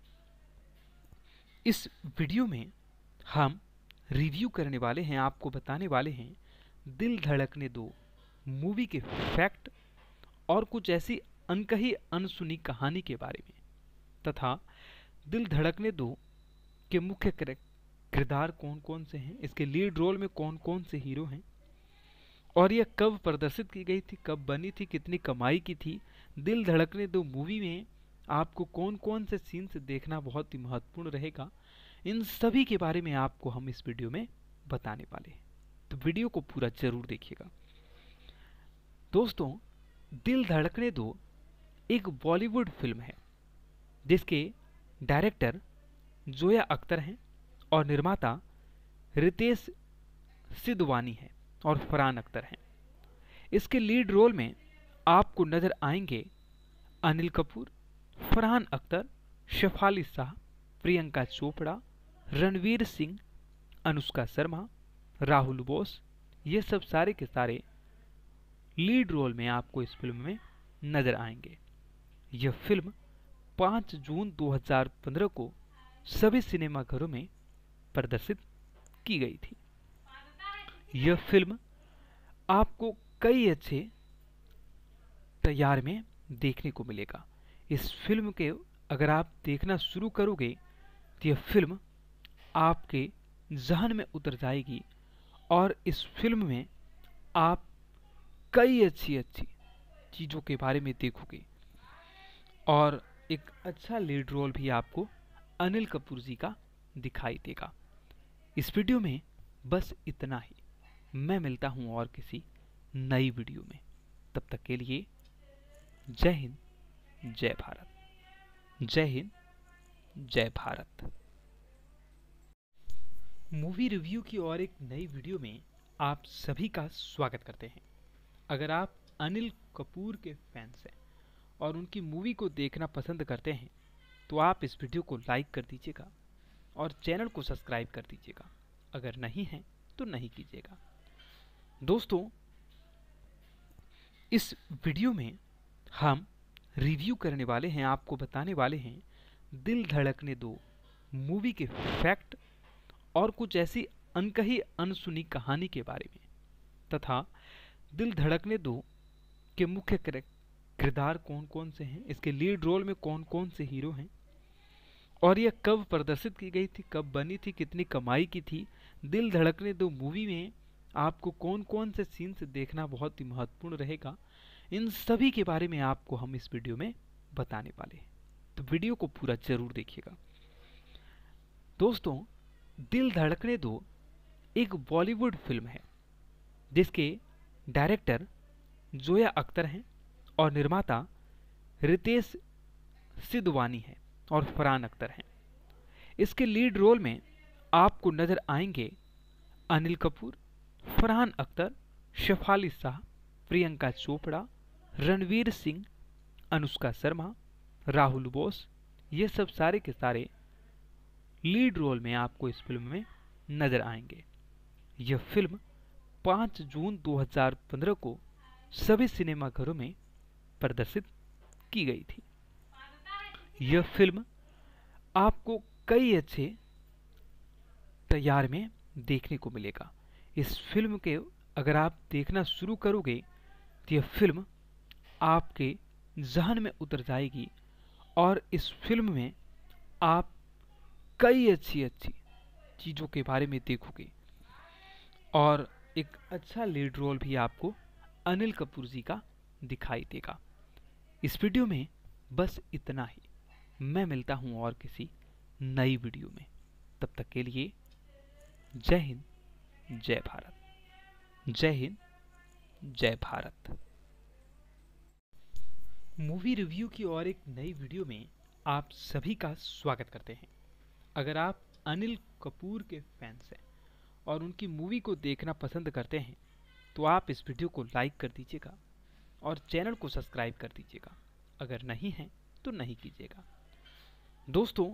इस वीडियो में हम रिव्यू करने वाले हैं, आपको बताने वाले हैं दिल धड़कने दो मूवी के फैक्ट और कुछ ऐसी अनकही अनसुनी कहानी के बारे में, तथा दिल धड़कने दो के मुख्य किरदार कौन कौन से हैं, इसके लीड रोल में कौन कौन से हीरो हैं और यह कब प्रदर्शित की गई थी, कब बनी थी, कितनी कमाई की थी। दिल धड़कने दो मूवी में आपको कौन कौन से सीन्स देखना बहुत ही महत्वपूर्ण रहेगा, इन सभी के बारे में आपको हम इस वीडियो में बताने वाले हैं। तो वीडियो को पूरा जरूर देखिएगा। दोस्तों, दिल धड़कने दो एक बॉलीवुड फिल्म है जिसके डायरेक्टर जोया अख्तर हैं और निर्माता रितेश सिद्धवानी है और फरहान अख्तर हैं। इसके लीड रोल में आपको नजर आएंगे अनिल कपूर, फरहान अख्तर, शेफाली शाह, प्रियंका चोपड़ा, रणवीर सिंह, अनुष्का शर्मा, राहुल बोस, ये सब सारे के सारे लीड रोल में आपको इस फिल्म में नजर आएंगे। यह फिल्म 5 जून 2015 को सभी सिनेमाघरों में प्रदर्शित की गई थी। यह फिल्म आपको कई अच्छे तैयार में देखने को मिलेगा। इस फिल्म के अगर आप देखना शुरू करोगे तो यह फिल्म आपके जहन में उतर जाएगी और इस फिल्म में आप कई अच्छी अच्छी चीज़ों के बारे में देखोगे और एक अच्छा लीड रोल भी आपको अनिल कपूर जी का दिखाई देगा। इस वीडियो में बस इतना ही। मैं मिलता हूं और किसी नई वीडियो में। तब तक के लिए जय हिंद, जय भारत। जय हिंद, जय भारत। मूवी रिव्यू की और एक नई वीडियो में आप सभी का स्वागत करते हैं। अगर आप अनिल कपूर के फैंस हैं और उनकी मूवी को देखना पसंद करते हैं तो आप इस वीडियो को लाइक कर दीजिएगा और चैनल को सब्सक्राइब कर दीजिएगा। अगर नहीं है तो नहीं कीजिएगा। दोस्तों, इस वीडियो में हम रिव्यू करने वाले हैं, आपको बताने वाले हैं दिल धड़कने दो मूवी के फैक्ट और कुछ ऐसी अनकही अनसुनी कहानी के बारे में, तथा दिल धड़कने दो के मुख्य किरदार कौन कौन से हैं, इसके लीड रोल में कौन कौन से हीरो हैं और यह कब प्रदर्शित की गई थी, कब बनी थी, कितनी कमाई की थी। दिल धड़कने दो मूवी में आपको कौन कौन से सीन्स देखना बहुत ही महत्वपूर्ण रहेगा, इन सभी के बारे में आपको हम इस वीडियो में बताने वाले हैं। तो वीडियो को पूरा जरूर देखिएगा। दोस्तों, दिल धड़कने दो एक बॉलीवुड फिल्म है जिसके डायरेक्टर जोया अख्तर हैं और निर्माता रितेश सिद्धवानी है और फरहान अख्तर हैं। इसके लीड रोल में आपको नजर आएंगे अनिल कपूर, फरहान अख्तर, शेफाली शाह, प्रियंका चोपड़ा, रणवीर सिंह, अनुष्का शर्मा, राहुल बोस। ये सब सारे के सारे लीड रोल में आपको इस फिल्म में नजर आएंगे। यह फिल्म 5 जून 2015 को सभी सिनेमाघरों में प्रदर्शित की गई थी। यह फिल्म आपको कई अच्छे तैयार में देखने को मिलेगा। इस फिल्म के अगर आप देखना शुरू करोगे तो यह फिल्म आपके जहन में उतर जाएगी और इस फिल्म में आप कई अच्छी अच्छी चीज़ों के बारे में देखोगे और एक अच्छा लीड रोल भी आपको अनिल कपूर जी का दिखाई देगा। इस वीडियो में बस इतना ही। मैं मिलता हूं और किसी नई वीडियो में। तब तक के लिए जय हिंद, जय भारत। जय हिंद, जय भारत। मूवी रिव्यू की और एक नई वीडियो में आप सभी का स्वागत करते हैं। अगर आप अनिल कपूर के फैंस हैं और उनकी मूवी को देखना पसंद करते हैं तो आप इस वीडियो को लाइक कर दीजिएगा और चैनल को सब्सक्राइब कर दीजिएगा। अगर नहीं है तो नहीं कीजिएगा। दोस्तों,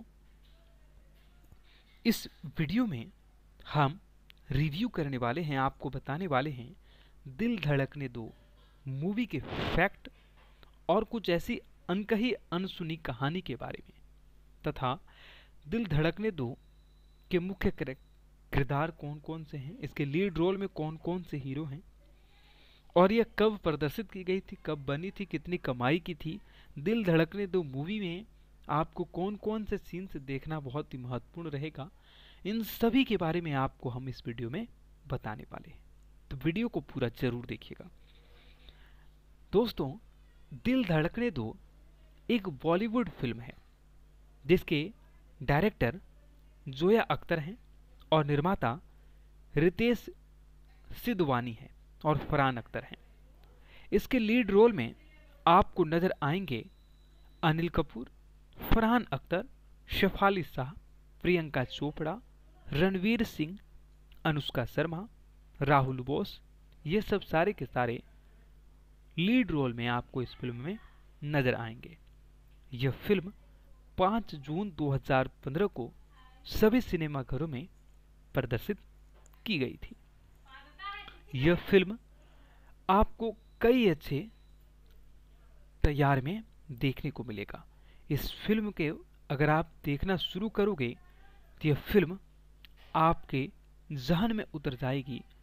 इस वीडियो में हम रिव्यू करने वाले हैं, आपको बताने वाले हैं दिल धड़कने दो मूवी के फैक्ट और कुछ ऐसी अनकही अनसुनी कहानी के बारे में, तथा दिल धड़कने दो के मुख्य किरदार कौन कौन से हैं, इसके लीड रोल में कौन कौन से हीरो हैं और यह कब प्रदर्शित की गई थी, कब बनी थी, कितनी कमाई की थी। दिल धड़कने दो मूवी में आपको कौन कौन से सीन्स देखना बहुत ही महत्वपूर्ण रहेगा, इन सभी के बारे में आपको हम इस वीडियो में बताने वाले हैं। तो वीडियो को पूरा जरूर देखिएगा। दोस्तों, दिल धड़कने दो एक बॉलीवुड फिल्म है जिसके डायरेक्टर जोया अख्तर हैं और निर्माता रितेश सिद्धवानी है और फरहान अख्तर हैं। इसके लीड रोल में आपको नजर आएंगे अनिल कपूर, फरहान अख्तर, शेफाली शाह, प्रियंका चोपड़ा, रणवीर सिंह, अनुष्का शर्मा, राहुल बोस। ये सब सारे के सारे लीड रोल में आपको इस फिल्म में नजर आएंगे। यह फिल्म 5 जून 2015 को सभी सिनेमाघरों में प्रदर्शित की गई थी। यह फिल्म आपको कई अच्छे तैयार में देखने को मिलेगा। इस फिल्म के अगर आप देखना शुरू करोगे तो यह फिल्म आपके जहन में उतर जाएगी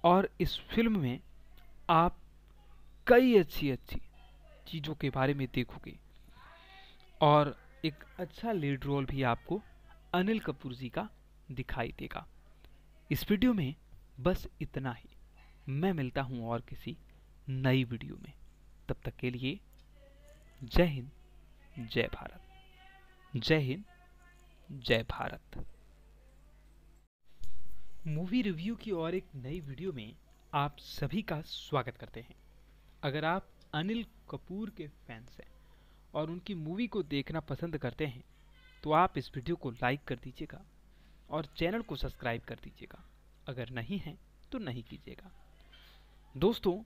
और इस फिल्म में आप कई अच्छी अच्छी चीज़ों के बारे में देखोगे और एक अच्छा लीड रोल भी आपको अनिल कपूर जी का दिखाई देगा। इस वीडियो में बस इतना ही। मैं मिलता हूं और किसी नई वीडियो में। तब तक के लिए जय हिंद, जय भारत। जय हिंद, जय भारत। मूवी रिव्यू की और एक नई वीडियो में आप सभी का स्वागत करते हैं। अगर आप अनिल कपूर के फैंस हैं और उनकी मूवी को देखना पसंद करते हैं तो आप इस वीडियो को लाइक कर दीजिएगा और चैनल को सब्सक्राइब कर दीजिएगा। अगर नहीं है तो नहीं कीजिएगा। दोस्तों,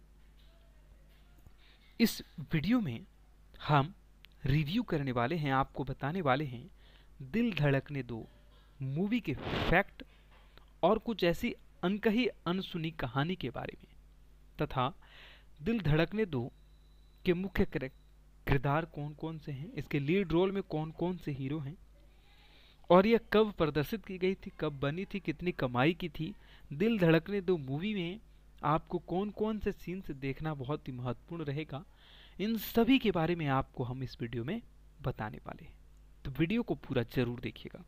इस वीडियो में हम रिव्यू करने वाले हैं, आपको बताने वाले हैं दिल धड़कने दो मूवी के फैक्ट और कुछ ऐसी अनकही अनसुनी कहानी के बारे में, तथा दिल धड़कने दो के मुख्य किरदार कौन कौन से हैं, इसके लीड रोल में कौन कौन से हीरो हैं और यह कब प्रदर्शित की गई थी, कब बनी थी, कितनी कमाई की थी। दिल धड़कने दो मूवी में आपको कौन कौन से सीन्स देखना बहुत ही महत्वपूर्ण रहेगा, इन सभी के बारे में आपको हम इस वीडियो में बताने वाले हैं। तो वीडियो को पूरा जरूर देखिएगा।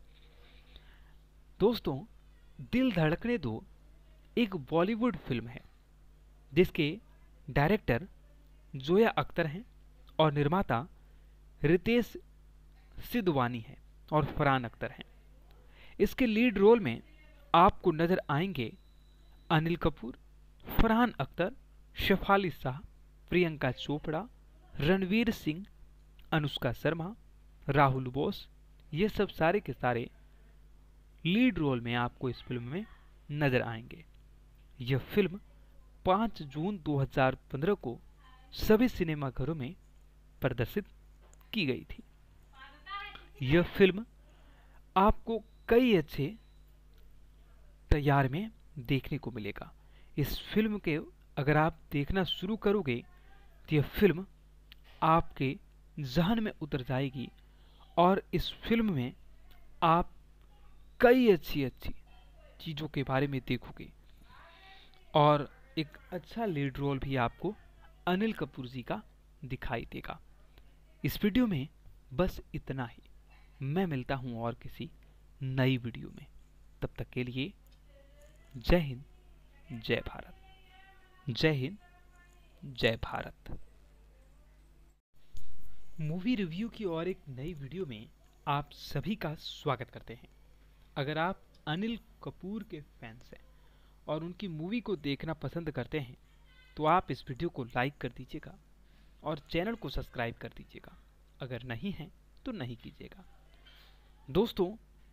दोस्तों, दिल धड़कने दो एक बॉलीवुड फिल्म है जिसके डायरेक्टर जोया अख्तर हैं और निर्माता रितेश सिद्धवानी है और फरहान अख्तर हैं। इसके लीड रोल में आपको नजर आएंगे अनिल कपूर, फरहान अख्तर, शेफाली शाह, प्रियंका चोपड़ा, रणवीर सिंह, अनुष्का शर्मा, राहुल बोस। ये सब सारे के सारे लीड रोल में आपको इस फिल्म में नजर आएंगे। यह फिल्म 5 जून 2015 को सभी सिनेमाघरों में प्रदर्शित की गई थी। यह फिल्म आपको कई अच्छे तैयार में देखने को मिलेगा। इस फिल्म के अगर आप देखना शुरू करोगे तो यह फिल्म आपके जहन में उतर जाएगी और इस फिल्म में आप कई अच्छी अच्छी चीज़ों के बारे में देखोगे और एक अच्छा लीड रोल भी आपको अनिल कपूर जी का दिखाई देगा। इस वीडियो में बस इतना ही। मैं मिलता हूं और किसी नई वीडियो में। तब तक के लिए जय हिंद, जय भारत। जय हिंद, जय भारत। मूवी रिव्यू की और एक नई वीडियो में आप सभी का स्वागत करते हैं। अगर आप अनिल कपूर के फैंस हैं और उनकी मूवी को देखना पसंद करते हैं तो आप इस वीडियो को लाइक कर दीजिएगा और चैनल को सब्सक्राइब कर दीजिएगा। अगर नहीं है तो नहीं कीजिएगा। दोस्तों,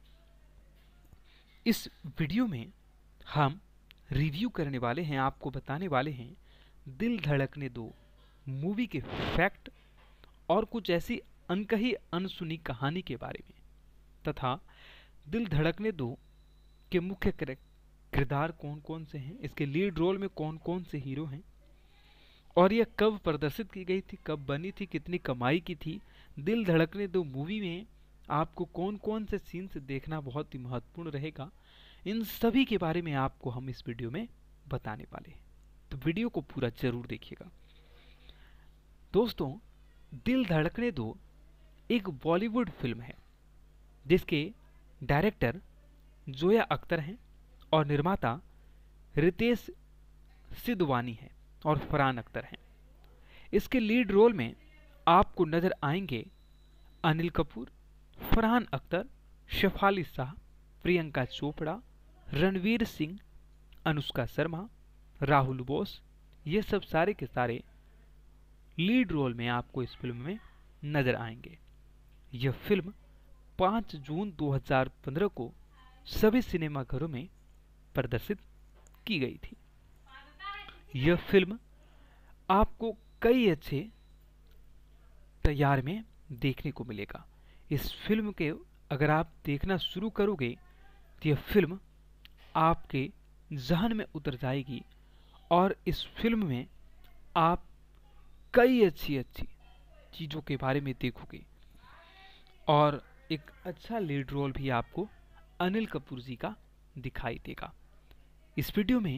इस वीडियो में हम रिव्यू करने वाले हैं, आपको बताने वाले हैं दिल धड़कने दो मूवी के फैक्ट और कुछ ऐसी अनकही अनसुनी कहानी के बारे में, तथा दिल धड़कने दो के मुख्य किरदार कौन कौन से हैं, इसके लीड रोल में कौन कौन से हीरो हैं और यह कब प्रदर्शित की गई थी, कब बनी थी, कितनी कमाई की थी। दिल धड़कने दो मूवी में आपको कौन कौन से सीन्स देखना बहुत ही महत्वपूर्ण रहेगा, इन सभी के बारे में आपको हम इस वीडियो में बताने वाले हैं। तो वीडियो को पूरा जरूर देखिएगा। दोस्तों, दिल धड़कने दो एक बॉलीवुड फिल्म है जिसके डायरेक्टर जोया अख्तर हैं और निर्माता रितेश सिद्धवानी है और फरहान अख्तर हैं। इसके लीड रोल में आपको नजर आएंगे अनिल कपूर, फरहान अख्तर, शेफाली शाह, प्रियंका चोपड़ा, रणवीर सिंह, अनुष्का शर्मा, राहुल बोस। ये सब सारे के सारे लीड रोल में आपको इस फिल्म में नजर आएंगे। यह फिल्म 5 जून 2015 को सभी सिनेमाघरों में प्रदर्शित की गई थी। यह फिल्म आपको कई अच्छे तैयार में देखने को मिलेगा। इस फिल्म के अगर आप देखना शुरू करोगे तो यह फिल्म आपके जहन में उतर जाएगी और इस फिल्म में आप कई अच्छी अच्छी चीज़ों के बारे में देखोगे और एक अच्छा लीड रोल भी आपको अनिल कपूर जी का दिखाई देगा। इस वीडियो में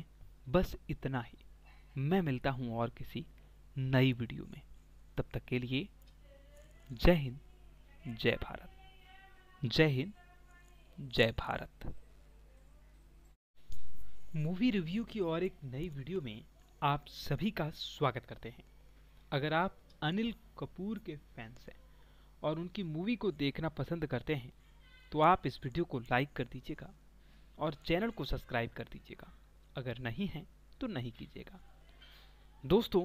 बस इतना ही। मैं मिलता हूं और किसी नई वीडियो में। तब तक के लिए जय हिंद, जय भारत। जय हिंद, जय भारत। मूवी रिव्यू की और एक नई वीडियो में आप सभी का स्वागत करते हैं। अगर आप अनिल कपूर के फैंस हैं और उनकी मूवी को देखना पसंद करते हैं तो आप इस वीडियो को लाइक कर दीजिएगा और चैनल को सब्सक्राइब कर दीजिएगा। अगर नहीं है तो नहीं कीजिएगा। दोस्तों,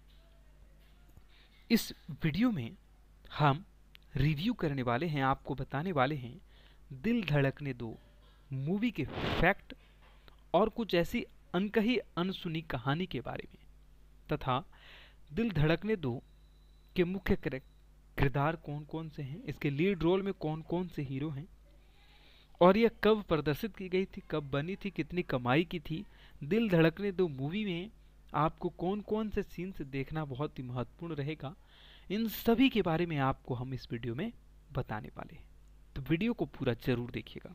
इस वीडियो में हम रिव्यू करने वाले हैं, आपको बताने वाले हैं दिल धड़कने दो मूवी के फैक्ट और कुछ ऐसी अनकही अनसुनी कहानी के बारे में, तथा दिल धड़कने दो के मुख्य किरदार कौन कौन से हैं, इसके लीड रोल में कौन कौन से हीरो हैं, और यह कब प्रदर्शित की गई थी, कब बनी थी, कितनी कमाई की थी। दिल धड़कने दो मूवी में आपको कौन कौन से सीन्स देखना बहुत ही महत्वपूर्ण रहेगा, इन सभी के बारे में आपको हम इस वीडियो में बताने वाले हैं। तो वीडियो को पूरा जरूर देखिएगा।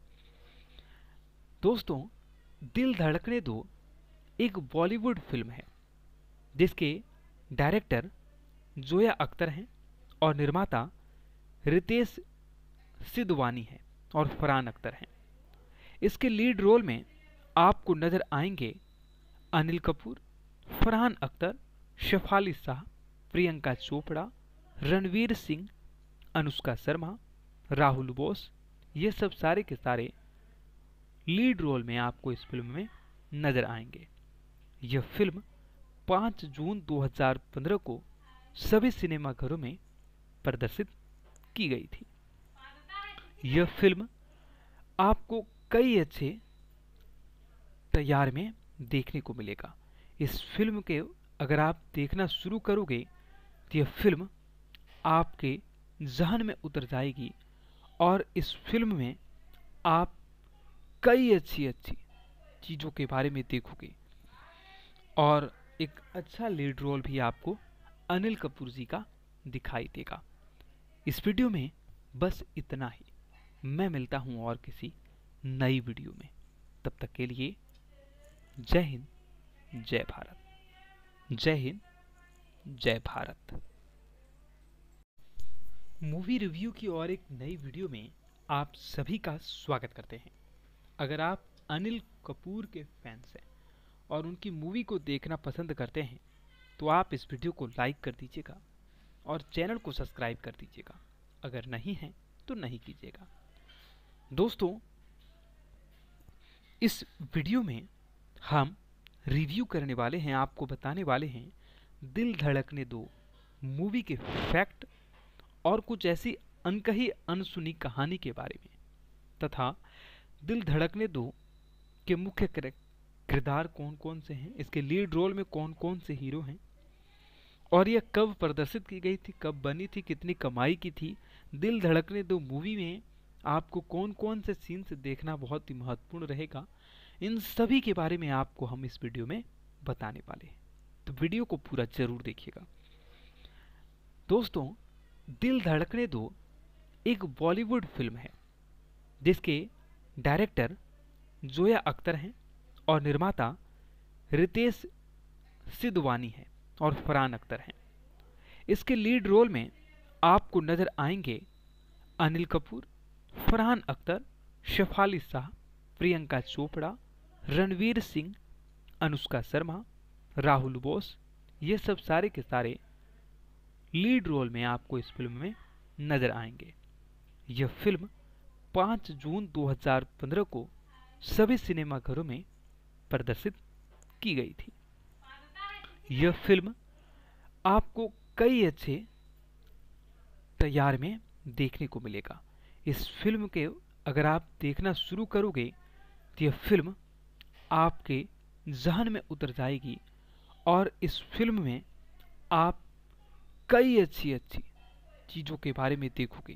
दोस्तों, दिल धड़कने दो एक बॉलीवुड फिल्म है जिसके डायरेक्टर जोया अख्तर हैं और निर्माता रितेश सिद्धवानी है और फरहान अख्तर हैं। इसके लीड रोल में आपको नजर आएंगे अनिल कपूर, फरहान अख्तर, शेफाली शाह, प्रियंका चोपड़ा, रणवीर सिंह, अनुष्का शर्मा, राहुल बोस। ये सब सारे के सारे लीड रोल में आपको इस फिल्म में नजर आएंगे। यह फिल्म 5 जून 2015 को सभी सिनेमाघरों में प्रदर्शित की गई थी। यह फिल्म आपको कई अच्छे तैयार में देखने को मिलेगा। इस फिल्म के अगर आप देखना शुरू करोगे तो यह फिल्म आपके जहन में उतर जाएगी और इस फिल्म में आप कई अच्छी अच्छी चीज़ों के बारे में देखोगे और एक अच्छा लीड रोल भी आपको अनिल कपूर जी का दिखाई देगा। इस वीडियो में बस इतना ही। मैं मिलता हूं और किसी नई वीडियो में। तब तक के लिए जय हिंद, जय भारत। जय हिंद, जय भारत। मूवी रिव्यू की और एक नई वीडियो में आप सभी का स्वागत करते हैं। अगर आप अनिल कपूर के फैंस हैं और उनकी मूवी को देखना पसंद करते हैं तो आप इस वीडियो को लाइक कर दीजिएगा और चैनल को सब्सक्राइब कर दीजिएगा। अगर नहीं है तो नहीं कीजिएगा। दोस्तों, इस वीडियो में हम रिव्यू करने वाले हैं, आपको बताने वाले हैं दिल धड़कने दो मूवी के फैक्ट और कुछ ऐसी अनकही अनसुनी कहानी के बारे में, तथा दिल धड़कने दो के मुख्य किरदार कौन कौन से हैं, इसके लीड रोल में कौन कौन से हीरो हैं, और यह कब प्रदर्शित की गई थी, कब बनी थी, कितनी कमाई की थी। दिल धड़कने दो मूवी में आपको कौन कौन से सीन्स देखना बहुत ही महत्वपूर्ण रहेगा, इन सभी के बारे में आपको हम इस वीडियो में बताने वाले हैं। तो वीडियो को पूरा जरूर देखिएगा। दोस्तों, दिल धड़कने दो एक बॉलीवुड फिल्म है जिसके डायरेक्टर जोया अख्तर हैं और निर्माता रितेश सिद्धवानी है और फरहान अख्तर हैं। इसके लीड रोल में आपको नजर आएंगे अनिल कपूर, फरहान अख्तर, शेफाली शाह, प्रियंका चोपड़ा, रणवीर सिंह, अनुष्का शर्मा, राहुल बोस। ये सब सारे के सारे लीड रोल में आपको इस फिल्म में नजर आएंगे। यह फिल्म 5 जून 2015 को सभी सिनेमाघरों में प्रदर्शित की गई थी। यह फिल्म आपको कई अच्छे तैयार में देखने को मिलेगा। इस फिल्म के अगर आप देखना शुरू करोगे तो यह फिल्म आपके जहन में उतर जाएगी और इस फिल्म में आप कई अच्छी अच्छी चीज़ों के बारे में देखोगे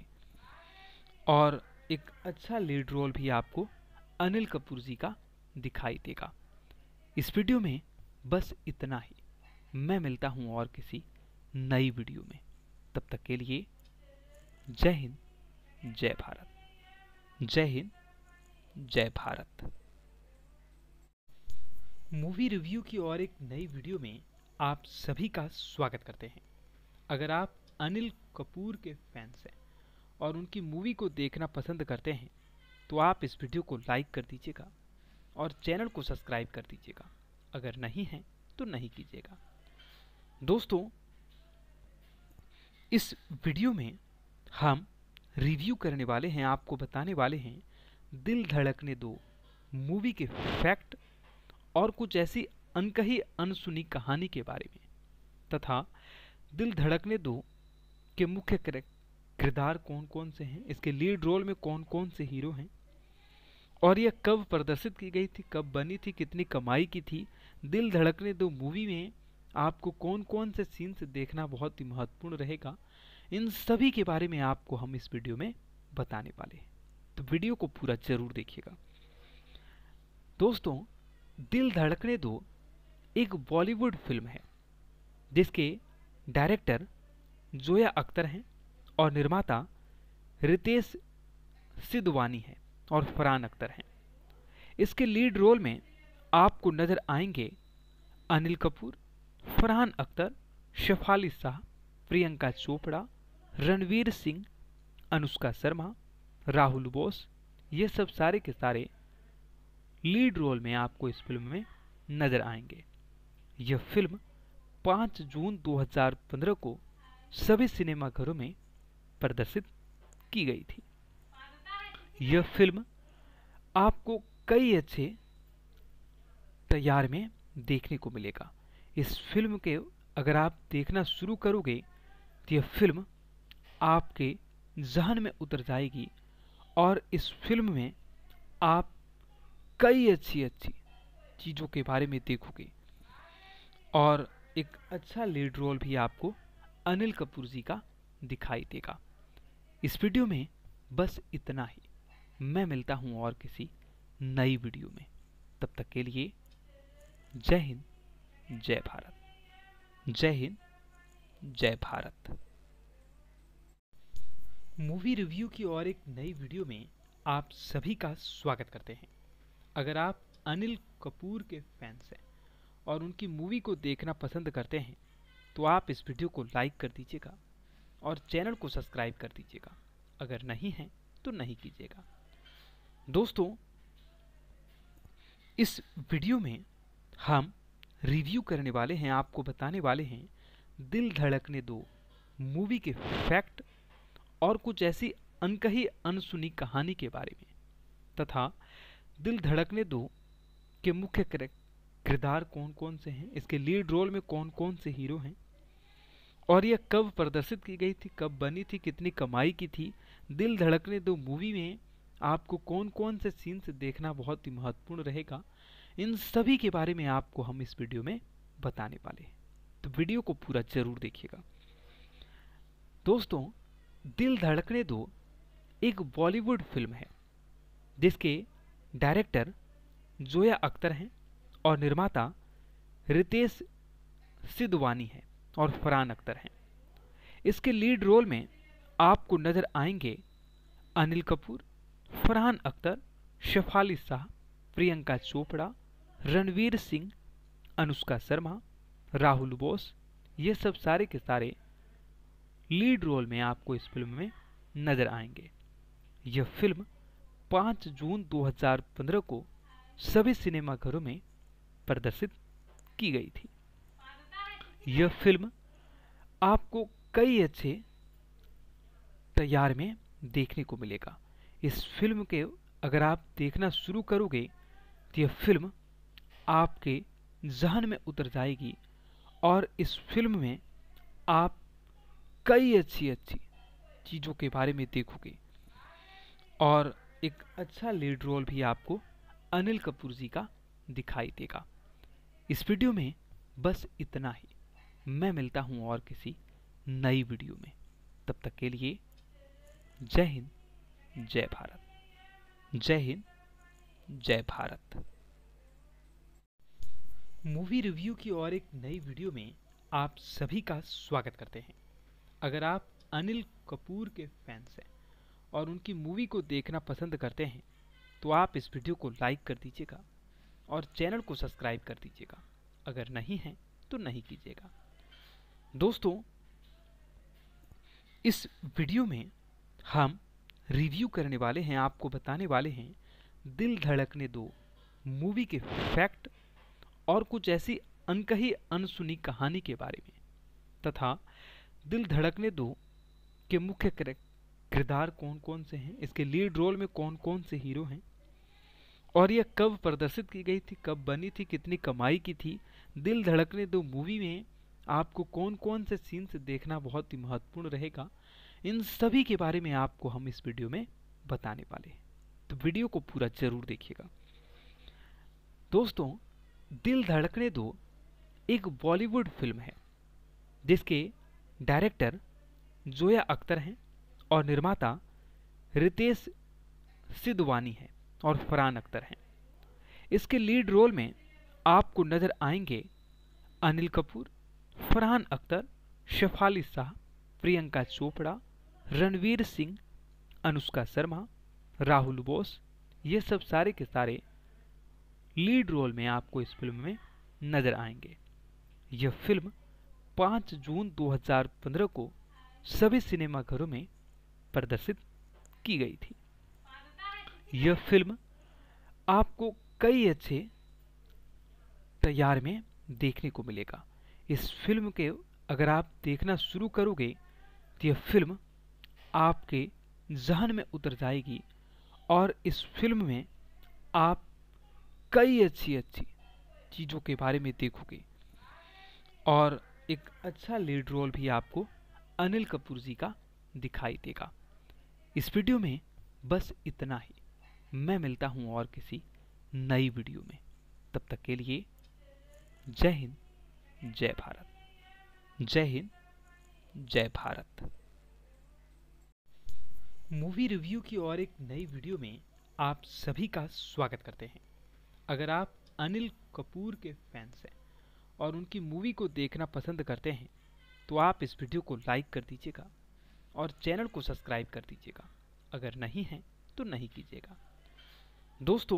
और एक अच्छा लीड रोल भी आपको अनिल कपूर जी का दिखाई देगा। इस वीडियो में बस इतना ही। मैं मिलता हूं और किसी नई वीडियो में। तब तक के लिए जय हिंद, जय भारत। जय हिंद, जय भारत। मूवी रिव्यू की और एक नई वीडियो में आप सभी का स्वागत करते हैं। अगर आप अनिल कपूर के फैंस हैं और उनकी मूवी को देखना पसंद करते हैं तो आप इस वीडियो को लाइक कर दीजिएगा और चैनल को सब्सक्राइब कर दीजिएगा। अगर नहीं है तो नहीं कीजिएगा। दोस्तों, इस वीडियो में हम रिव्यू करने वाले हैं, आपको बताने वाले हैं दिल धड़कने दो मूवी के फैक्ट और कुछ ऐसी अनकही अनसुनी कहानी के बारे में, तथा दिल धड़कने दो के मुख्य किरदार कौन कौन से हैं, इसके लीड रोल में कौन कौन से हीरो हैं और यह कब प्रदर्शित की गई थी, कब बनी थी, कितनी कमाई की थी। दिल धड़कने दो मूवी में आपको कौन कौन से सीन्स देखना बहुत ही महत्वपूर्ण रहेगा, इन सभी के बारे में आपको हम इस वीडियो में बताने वाले हैं। तो वीडियो को पूरा जरूर देखिएगा। दोस्तों, दिल धड़कने दो एक बॉलीवुड फिल्म है जिसके डायरेक्टर जोया अख्तर हैं और निर्माता रितेश सिद्धवानी है और फरहान अख्तर हैं। इसके लीड रोल में आपको नजर आएंगे अनिल कपूर, फरहान अख्तर, शेफाली शाह, प्रियंका चोपड़ा, रणवीर सिंह, अनुष्का शर्मा, राहुल बोस, ये सब सारे के सारे लीड रोल में आपको इस फिल्म में नजर आएंगे। यह फिल्म 5 जून 2015 को सभी सिनेमाघरों में प्रदर्शित की गई थी। यह फिल्म आपको कई अच्छे तैयार में देखने को मिलेगा। इस फिल्म के अगर आप देखना शुरू करोगे तो यह फिल्म आपके जहन में उतर जाएगी और इस फिल्म में आप कई अच्छी अच्छी चीज़ों के बारे में देखोगे और एक अच्छा लीड रोल भी आपको अनिल कपूर जी का दिखाई देगा। इस वीडियो में बस इतना ही। मैं मिलता हूं और किसी नई वीडियो में। तब तक के लिए जय हिंद, जय भारत। जय हिंद, जय भारत। मूवी रिव्यू की और एक नई वीडियो में आप सभी का स्वागत करते हैं। अगर आप अनिल कपूर के फैंस हैं और उनकी मूवी को देखना पसंद करते हैं तो आप इस वीडियो को लाइक कर दीजिएगा और चैनल को सब्सक्राइब कर दीजिएगा। अगर नहीं है तो नहीं कीजिएगा। दोस्तों, इस वीडियो में हम रिव्यू करने वाले हैं, आपको बताने वाले हैं दिल धड़कने दो मूवी के फैक्ट और कुछ ऐसी अनकही अनसुनी कहानी के बारे में, तथा दिल धड़कने दो के मुख्य किरदार कौन कौन से हैं, इसके लीड रोल में कौन कौन से हीरो हैं और यह कब प्रदर्शित की गई थी, कब बनी थी, कितनी कमाई की थी। दिल धड़कने दो मूवी में आपको कौन कौन से सीन्स देखना बहुत ही महत्वपूर्ण रहेगा, इन सभी के बारे में आपको हम इस वीडियो में बताने वाले हैं। तो वीडियो को पूरा जरूर देखिएगा। दोस्तों, दिल धड़कने दो एक बॉलीवुड फिल्म है जिसके डायरेक्टर जोया अख्तर हैं और निर्माता रितेश सिद्धवानी है और फरहान अख्तर हैं। इसके लीड रोल में आपको नजर आएंगे अनिल कपूर, फरहान अख्तर, शेफाली शाह, प्रियंका चोपड़ा, रणवीर सिंह, अनुष्का शर्मा, राहुल बोस, ये सब सारे के सारे लीड रोल में आपको इस फिल्म में नजर आएंगे। यह फिल्म 5 जून 2015 को सभी सिनेमाघरों में प्रदर्शित की गई थी। यह फिल्म आपको कई अच्छे तैयार में देखने को मिलेगा। इस फिल्म के अगर आप देखना शुरू करोगे तो यह फिल्म आपके जहन में उतर जाएगी और इस फिल्म में आप कई अच्छी अच्छी चीज़ों के बारे में देखोगे और एक अच्छा लीड रोल भी आपको अनिल कपूर जी का दिखाई देगा। इस वीडियो में बस इतना ही। मैं मिलता हूं और किसी नई वीडियो में। तब तक के लिए जय हिंद, जय भारत। जय हिंद, जय भारत। मूवी रिव्यू की और एक नई वीडियो में आप सभी का स्वागत करते हैं। अगर आप अनिल कपूर के फैंस हैं और उनकी मूवी को देखना पसंद करते हैं तो आप इस वीडियो को लाइक कर दीजिएगा और चैनल को सब्सक्राइब कर दीजिएगा अगर नहीं है तो नहीं कीजिएगा। दोस्तों, इस वीडियो में हम रिव्यू करने वाले हैं, आपको बताने वाले हैं दिल धड़कने दो मूवी के फैक्ट और कुछ ऐसी अनकही अनसुनी कहानी के बारे में, तथा दिल धड़कने दो के मुख्य किरदार कौन कौन से हैं, इसके लीड रोल में कौन कौन से हीरो हैं, और यह कब प्रदर्शित की गई थी, कब बनी थी, कितनी कमाई की थी। दिल धड़कने दो मूवी में आपको कौन कौन से सीन्स देखना बहुत ही महत्वपूर्ण रहेगा, इन सभी के बारे में आपको हम इस वीडियो में बताने वाले हैं, तो वीडियो को पूरा जरूर देखिएगा। दोस्तों, दिल धड़कने दो एक बॉलीवुड फिल्म है जिसके डायरेक्टर जोया अख्तर हैं और निर्माता रितेश सिद्धवानी है और फरहान अख्तर हैं। इसके लीड रोल में आपको नजर आएंगे अनिल कपूर, फरहान अख्तर, शेफाली शाह, प्रियंका चोपड़ा, रणवीर सिंह, अनुष्का शर्मा, राहुल बोस। ये सब सारे के सारे लीड रोल में आपको इस फिल्म में नजर आएंगे। यह फिल्म 5 जून 2015 को सभी सिनेमाघरों में प्रदर्शित की गई थी। यह फिल्म आपको कई अच्छे तैयार में देखने को मिलेगा। इस फिल्म के अगर आप देखना शुरू करोगे तो यह फिल्म आपके जहन में उतर जाएगी और इस फिल्म में आप कई अच्छी अच्छी चीज़ों के बारे में देखोगे और एक अच्छा लीड रोल भी आपको अनिल कपूर जी का दिखाई देगा। इस वीडियो में बस इतना ही। मैं मिलता हूं और किसी नई वीडियो में। तब तक के लिए जय हिंद, जय भारत। जय हिंद, जय भारत। मूवी रिव्यू की और एक नई वीडियो में आप सभी का स्वागत करते हैं। अगर आप अनिल कपूर के फैंस हैं और उनकी मूवी को देखना पसंद करते हैं तो आप इस वीडियो को लाइक कर दीजिएगा और चैनल को सब्सक्राइब कर दीजिएगा अगर नहीं है तो नहीं कीजिएगा। दोस्तों,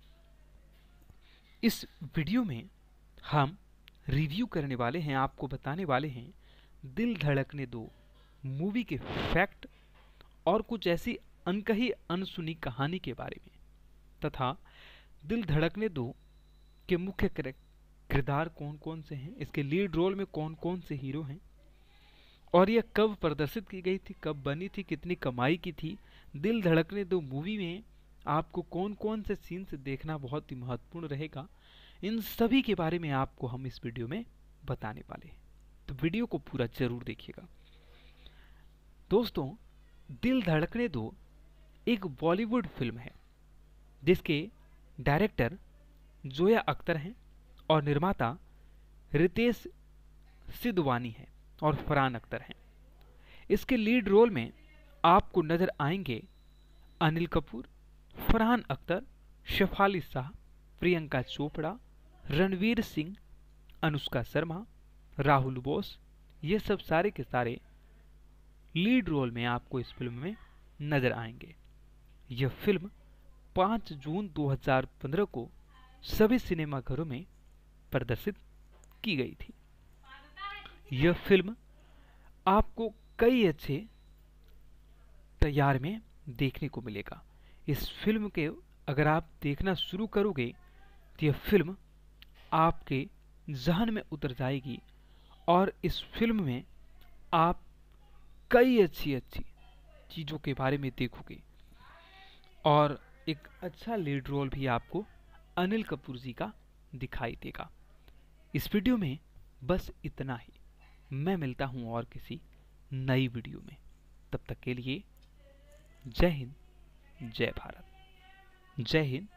इस वीडियो में हम रिव्यू करने वाले हैं, आपको बताने वाले हैं दिल धड़कने दो मूवी के फैक्ट और कुछ ऐसी अनकही अनसुनी कहानी के बारे में, तथा दिल धड़कने दो के मुख्य किरदार कौन कौन से हैं, इसके लीड रोल में कौन कौन से हीरो हैं, और यह कब प्रदर्शित की गई थी, कब बनी थी, कितनी कमाई की थी। दिल धड़कने दो मूवी में आपको कौन कौन से सीन्स देखना बहुत ही महत्वपूर्ण रहेगा, इन सभी के बारे में आपको हम इस वीडियो में बताने वाले हैं, तो वीडियो को पूरा जरूर देखिएगा। दोस्तों, दिल धड़कने दो एक बॉलीवुड फिल्म है जिसके डायरेक्टर जोया अख्तर हैं और निर्माता रितेश सिद्धवानी है और फरहान अख्तर हैं। इसके लीड रोल में आपको नजर आएंगे अनिल कपूर, फरहान अख्तर, शेफाली शाह, प्रियंका चोपड़ा, रणवीर सिंह, अनुष्का शर्मा, राहुल बोस। ये सब सारे के सारे लीड रोल में आपको इस फिल्म में नजर आएंगे। यह फिल्म 5 जून 2015 को सभी सिनेमाघरों में प्रदर्शित की गई थी। यह फिल्म आपको कई अच्छे तैयार में देखने को मिलेगा। इस फिल्म के अगर आप देखना शुरू करोगे तो यह फिल्म आपके जहन में उतर जाएगी और इस फिल्म में आप कई अच्छी अच्छी चीज़ों के बारे में देखोगे और एक अच्छा लीड रोल भी आपको अनिल कपूर जी का दिखाई देगा। इस वीडियो में बस इतना ही। मैं मिलता हूं और किसी नई वीडियो में। तब तक के लिए जय हिंद, जय भारत। जय हिंद।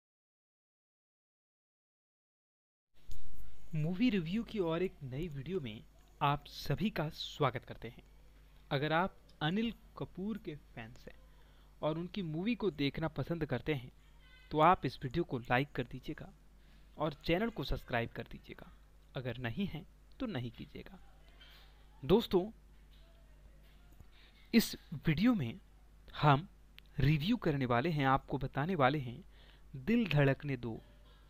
मूवी रिव्यू की और एक नई वीडियो में आप सभी का स्वागत करते हैं। अगर आप अनिल कपूर के फैंस हैं और उनकी मूवी को देखना पसंद करते हैं तो आप इस वीडियो को लाइक कर दीजिएगा और चैनल को सब्सक्राइब कर दीजिएगा अगर नहीं है तो नहीं कीजिएगा। दोस्तों, इस वीडियो में हम रिव्यू करने वाले हैं, आपको बताने वाले हैं दिल धड़कने दो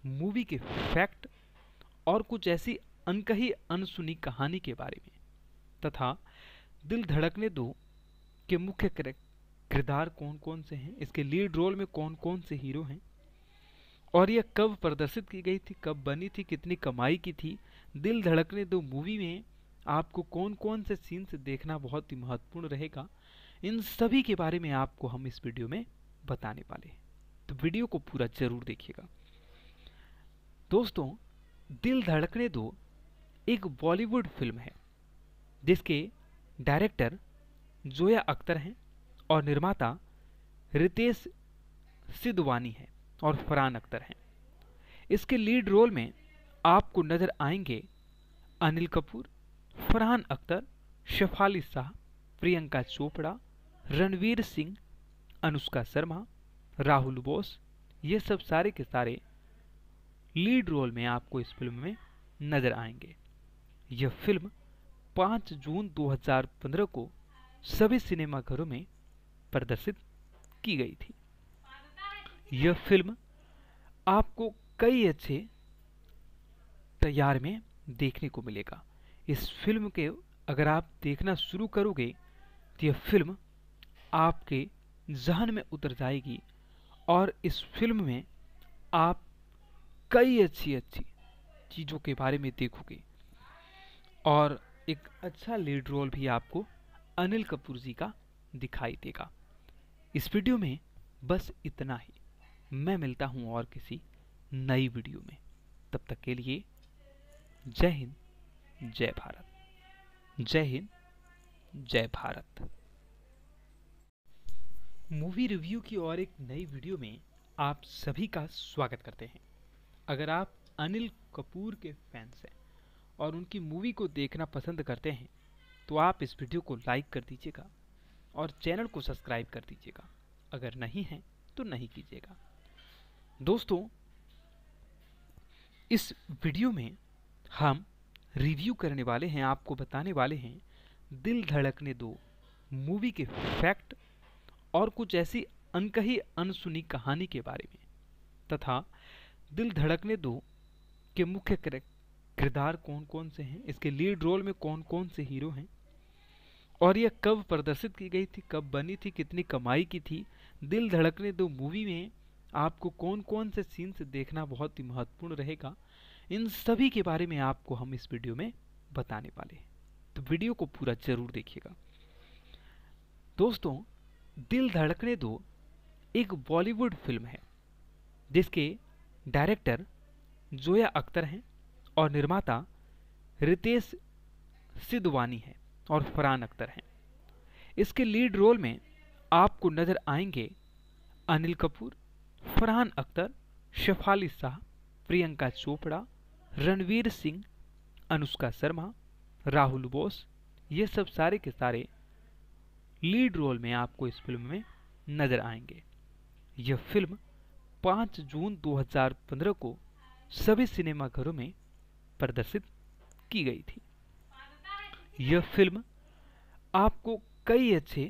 मूवी के फैक्ट और कुछ ऐसी अनकही अनसुनी कहानी के बारे में, तथा दिल धड़कने दो के मुख्य किरदार कौन कौन से हैं, इसके लीड रोल में कौन कौन से हीरो हैं, और यह कब प्रदर्शित की गई थी, कब बनी थी, कितनी कमाई की थी। दिल धड़कने दो मूवी में आपको कौन कौन से सीन्स देखना बहुत ही महत्वपूर्ण रहेगा, इन सभी के बारे में आपको हम इस वीडियो में बताने वाले हैं। तो वीडियो को पूरा जरूर देखिएगा। दोस्तों, दिल धड़कने दो एक बॉलीवुड फिल्म है जिसके डायरेक्टर जोया अख्तर हैं और निर्माता रितेश सिद्धवानी हैं और फरहान अख्तर हैं। इसके लीड रोल में आपको नजर आएंगे अनिल कपूर, फरहान अख्तर, शेफाली शाह, प्रियंका चोपड़ा, रणवीर सिंह, अनुष्का शर्मा, राहुल बोस। ये सब सारे के सारे लीड रोल में आपको इस फिल्म में नजर आएंगे। यह फिल्म 5 जून 2015 को सभी सिनेमाघरों में प्रदर्शित की गई थी। यह फिल्म आपको कई अच्छे तैयार में देखने को मिलेगा। इस फिल्म के अगर आप देखना शुरू करोगे तो यह फिल्म आपके जहन में उतर जाएगी और इस फिल्म में आप कई अच्छी अच्छी चीज़ों के बारे में देखोगे और एक अच्छा लीड रोल भी आपको अनिल कपूर जी का दिखाई देगा। इस वीडियो में बस इतना ही। मैं मिलता हूं और किसी नई वीडियो में। तब तक के लिए जय हिंद, जय भारत। जय हिंद, जय भारत। मूवी रिव्यू की और एक नई वीडियो में आप सभी का स्वागत करते हैं। अगर आप अनिल कपूर के फैंस हैं और उनकी मूवी को देखना पसंद करते हैं तो आप इस वीडियो को लाइक कर दीजिएगा और चैनल को सब्सक्राइब कर दीजिएगा। अगर नहीं है तो नहीं कीजिएगा। दोस्तों, इस वीडियो में हम रिव्यू करने वाले हैं, आपको बताने वाले हैं दिल धड़कने दो मूवी के फैक्ट और कुछ ऐसी अनकही अनसुनी कहानी के बारे में, तथा दिल धड़कने दो के मुख्य किरदार कौन कौन से हैं, इसके लीड रोल में कौन कौन से हीरो हैं, और यह कब प्रदर्शित की गई थी, कब बनी थी, कितनी कमाई की थी। दिल धड़कने दो मूवी में आपको कौन कौन से सीन्स देखना बहुत ही महत्वपूर्ण रहेगा, इन सभी के बारे में आपको हम इस वीडियो में बताने वाले हैं। तो वीडियो को पूरा जरूर देखिएगा। दोस्तों, दिल धड़कने दो एक बॉलीवुड फिल्म है जिसके डायरेक्टर जोया अख्तर हैं और निर्माता रितेश सिद्धवानी हैं और फरहान अख्तर हैं। इसके लीड रोल में आपको नजर आएंगे अनिल कपूर, फरहान अख्तर, शेफाली शाह, प्रियंका चोपड़ा, रणवीर सिंह, अनुष्का शर्मा, राहुल बोस। ये सब सारे के सारे लीड रोल में आपको इस फिल्म में नजर आएंगे। यह फिल्म 5 जून 2015 को सभी सिनेमाघरों में प्रदर्शित की गई थी। यह फिल्म आपको कई अच्छे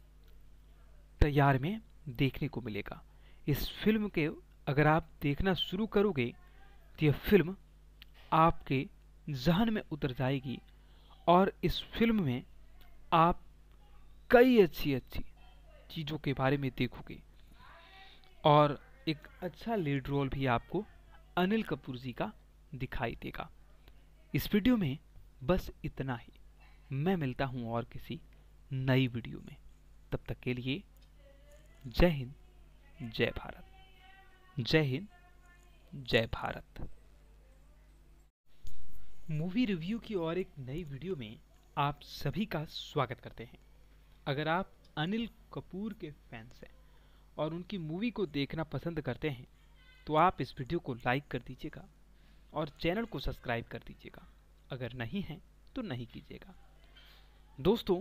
तैयार में देखने को मिलेगा। इस फिल्म के अगर आप देखना शुरू करोगे तो यह फिल्म आपके जहन में उतर जाएगी और इस फिल्म में आप कई अच्छी अच्छी चीज़ों के बारे में देखोगे और एक अच्छा लीड रोल भी आपको अनिल कपूर जी का दिखाई देगा। इस वीडियो में बस इतना ही। मैं मिलता हूं और किसी नई वीडियो में। तब तक के लिए जय हिंद, जय भारत। जय हिंद, जय भारत। मूवी रिव्यू की और एक नई वीडियो में आप सभी का स्वागत करते हैं। अगर आप अनिल कपूर के फैंस हैं और उनकी मूवी को देखना पसंद करते हैं तो आप इस वीडियो को लाइक कर दीजिएगा और चैनल को सब्सक्राइब कर दीजिएगा। अगर नहीं है तो नहीं कीजिएगा। दोस्तों,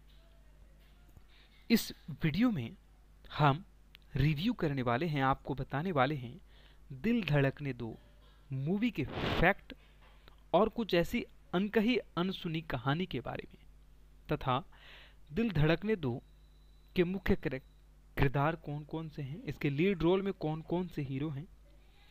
इस वीडियो में हम रिव्यू करने वाले हैं, आपको बताने वाले हैं दिल धड़कने दो मूवी के फैक्ट और कुछ ऐसी अनकही अनसुनी कहानी के बारे में, तथा दिल धड़कने दो के मुख्य किरदार कौन कौन से हैं, इसके लीड रोल में कौन कौन से हीरो हैं,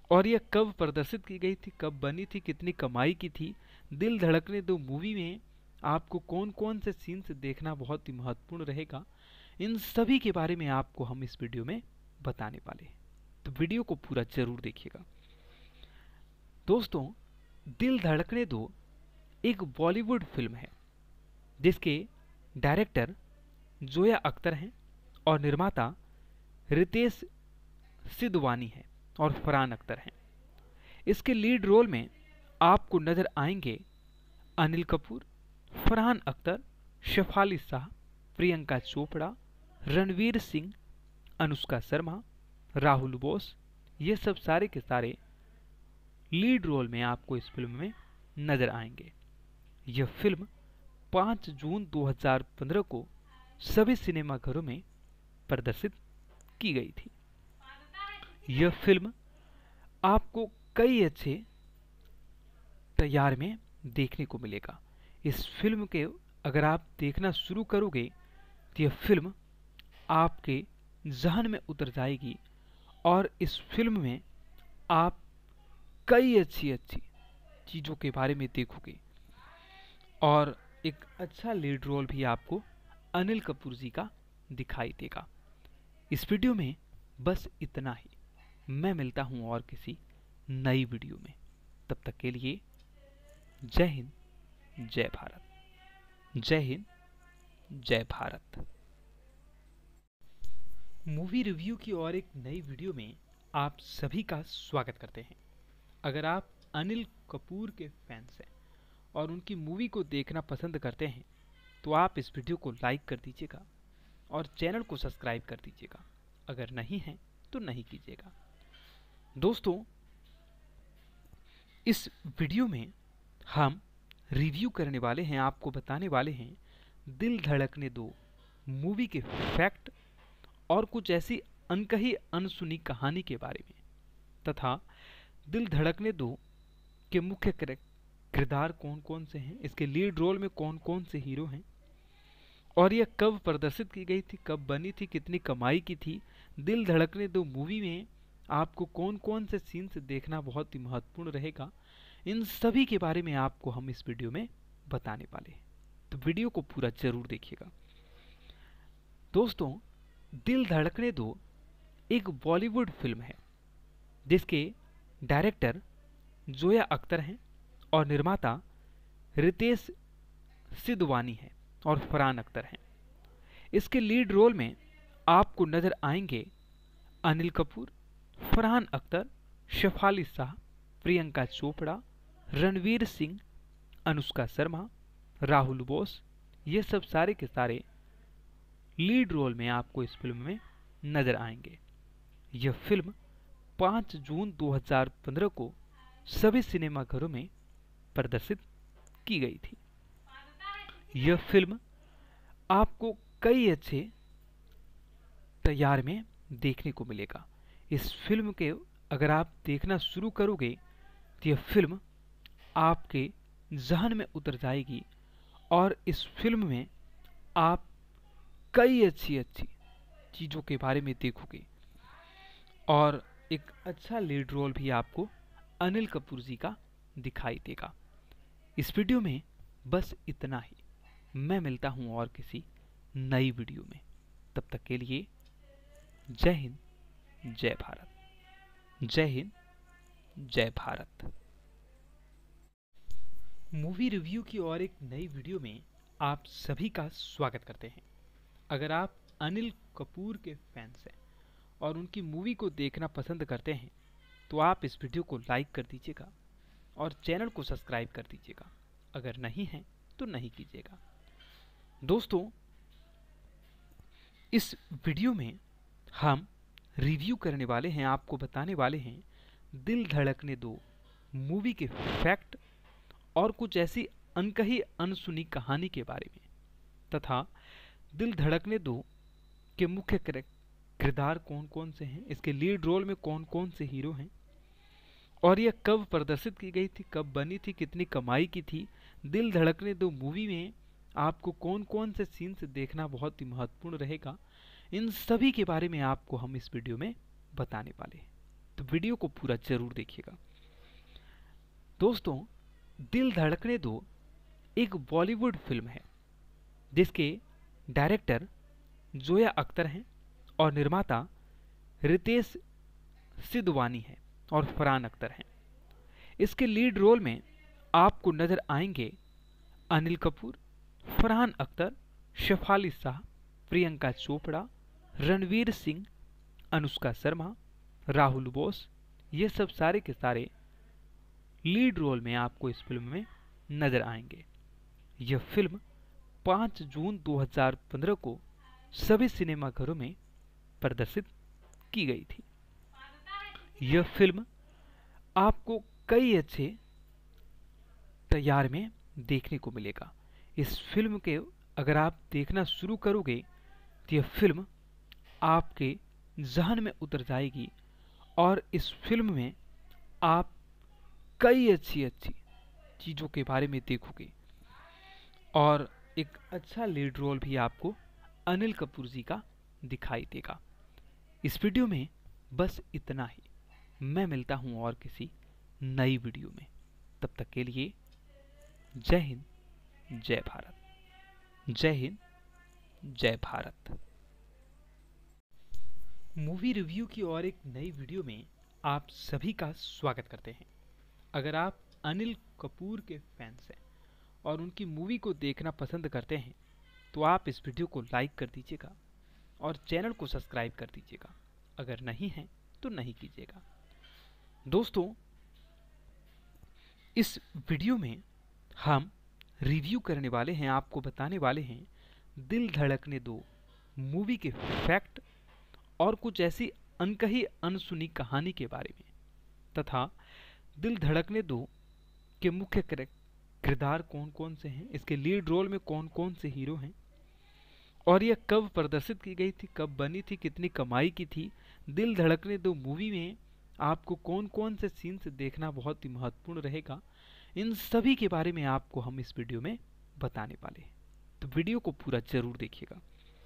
और यह कब प्रदर्शित की गई थी, कब बनी थी, कितनी कमाई की थी। दिल धड़कने दो मूवी में आपको कौन कौन से सीन्स देखना बहुत ही महत्वपूर्ण रहेगा, इन सभी के बारे में आपको हम इस वीडियो में बताने वाले हैं। तो वीडियो को पूरा जरूर देखिएगा। दोस्तों, दिल धड़कने दो एक बॉलीवुड फिल्म है जिसके डायरेक्टर जोया अख्तर हैं और निर्माता रितेश सिद्धवानी है और फरहान अख्तर हैं। इसके लीड रोल में आपको नजर आएंगे अनिल कपूर, फरहान अख्तर, शेफाली शाह, प्रियंका चोपड़ा, रणवीर सिंह, अनुष्का शर्मा, राहुल बोस। ये सब सारे के सारे लीड रोल में आपको इस फिल्म में नजर आएंगे। यह फिल्म 5 जून 2015 को सभी सिनेमाघरों में प्रदर्शित की गई थी। यह फिल्म आपको कई अच्छे तैयार में देखने को मिलेगा। इस फिल्म के अगर आप देखना शुरू करोगे तो यह फिल्म आपके जहन में उतर जाएगी और इस फिल्म में आप कई अच्छी अच्छी चीज़ों के बारे में देखोगे और एक अच्छा लीड रोल भी आपको अनिल कपूर जी का दिखाई देगा। इस वीडियो में बस इतना ही। मैं मिलता हूं और किसी नई वीडियो में। तब तक के लिए जय हिंद, जय भारत। जय हिंद, जय भारत। मूवी रिव्यू की और एक नई वीडियो में आप सभी का स्वागत करते हैं। अगर आप अनिल कपूर के फैंस हैं और उनकी मूवी को देखना पसंद करते हैं तो आप इस वीडियो को लाइक कर दीजिएगा और चैनल को सब्सक्राइब कर दीजिएगा। अगर नहीं है तो नहीं कीजिएगा। दोस्तों, इस वीडियो में हम रिव्यू करने वाले हैं, आपको बताने वाले हैं दिल धड़कने दो मूवी के फैक्ट और कुछ ऐसी अनकही अनसुनी कहानी के बारे में, तथा दिल धड़कने दो के मुख्य किरदार कौन कौन से हैं, इसके लीड रोल में कौन कौन से हीरो हैं, और यह कब प्रदर्शित की गई थी, कब बनी थी, कितनी कमाई की थी। दिल धड़कने दो मूवी में आपको कौन कौन से सीन्स देखना बहुत ही महत्वपूर्ण रहेगा, इन सभी के बारे में आपको हम इस वीडियो में बताने वाले हैं। तो वीडियो को पूरा जरूर देखिएगा। दोस्तों, दिल धड़कने दो एक बॉलीवुड फिल्म है जिसके डायरेक्टर जोया अख्तर हैं और निर्माता रितेश सिद्धवानी है और फरहान अख्तर हैं। इसके लीड रोल में आपको नजर आएंगे अनिल कपूर, फरहान अख्तर, शेफाली शाह, प्रियंका चोपड़ा, रणवीर सिंह, अनुष्का शर्मा, राहुल बोस। ये सब सारे के सारे लीड रोल में आपको इस फिल्म में नजर आएंगे। यह फिल्म 5 जून 2015 को सभी सिनेमाघरों में प्रदर्शित की गई थी। यह फिल्म आपको कई अच्छे तैयार में देखने को मिलेगा। इस फिल्म के अगर आप देखना शुरू करोगे तो यह फिल्म आपके जहन में उतर जाएगी और इस फिल्म में आप कई अच्छी अच्छी चीज़ों के बारे में देखोगे और एक अच्छा लीड रोल भी आपको अनिल कपूर जी का दिखाई देगा। इस वीडियो में बस इतना ही। मैं मिलता हूं और किसी नई वीडियो में। तब तक के लिए जय हिंद, जय भारत। जय हिंद, जय भारत। मूवी रिव्यू की और एक नई वीडियो में आप सभी का स्वागत करते हैं। अगर आप अनिल कपूर के फैंस हैं और उनकी मूवी को देखना पसंद करते हैं तो आप इस वीडियो को लाइक कर दीजिएगा और चैनल को सब्सक्राइब कर दीजिएगा। अगर नहीं है तो नहीं कीजिएगा। दोस्तों, इस वीडियो में हम रिव्यू करने वाले हैं, आपको बताने वाले हैं दिल धड़कने दो मूवी के फैक्ट और कुछ ऐसी अनकही अनसुनी कहानी के बारे में, तथा दिल धड़कने दो के मुख्य किरदार कौन कौन से हैं, इसके लीड रोल में कौन कौन से हीरो हैं, और यह कब प्रदर्शित की गई थी, कब बनी थी, कितनी कमाई की थी। दिल धड़कने दो मूवी में आपको कौन कौन से सीन्स देखना बहुत ही महत्वपूर्ण रहेगा, इन सभी के बारे में आपको हम इस वीडियो में बताने वाले हैं। तो वीडियो को पूरा जरूर देखिएगा। दोस्तों, दिल धड़कने दो एक बॉलीवुड फिल्म है जिसके डायरेक्टर जोया अख्तर हैं और निर्माता रितेश सिद्धवानी है और फरहान अख्तर हैं। इसके लीड रोल में आपको नजर आएंगे अनिल कपूर, फरहान अख्तर, शेफाली शाह, प्रियंका चोपड़ा, रणवीर सिंह, अनुष्का शर्मा, राहुल बोस। ये सब सारे के सारे लीड रोल में आपको इस फिल्म में नजर आएंगे। यह फिल्म 5 जून 2015 को सभी सिनेमाघरों में प्रदर्शित की गई थी। यह फिल्म आपको कई अच्छे तैयार में देखने को मिलेगा। इस फिल्म के अगर आप देखना शुरू करोगे तो यह फिल्म आपके जहन में उतर जाएगी और इस फिल्म में आप कई अच्छी अच्छी चीज़ों के बारे में देखोगे और एक अच्छा लीड रोल भी आपको अनिल कपूर जी का दिखाई देगा। इस वीडियो में बस इतना ही। मैं मिलता हूं और किसी नई वीडियो में। तब तक के लिए जय हिंद, जय भारत। जय हिंद, जय भारत। मूवी रिव्यू की और एक नई वीडियो में आप सभी का स्वागत करते हैं। अगर आप अनिल कपूर के फैंस हैं और उनकी मूवी को देखना पसंद करते हैं तो आप इस वीडियो को लाइक कर दीजिएगा और चैनल को सब्सक्राइब कर दीजिएगा। अगर नहीं है तो नहीं कीजिएगा। दोस्तों, इस वीडियो में हम रिव्यू करने वाले हैं, आपको बताने वाले हैं दिल धड़कने दो मूवी के फैक्ट और कुछ ऐसी अनकही अनसुनी कहानी के बारे में, तथा दिल धड़कने दो के मुख्य किरदार कौन कौन से हैं, इसके लीड रोल में कौन कौन से हीरो हैं और यह कब प्रदर्शित की गई थी, कब बनी थी, कितनी कमाई की थी। दिल धड़कने दो मूवी में आपको कौन कौन से सीन्स देखना बहुत ही महत्वपूर्ण रहेगा, इन सभी के बारे में आपको हम इस वीडियो में बताने वाले हैं। तो वीडियो को पूरा जरूर देखिएगा।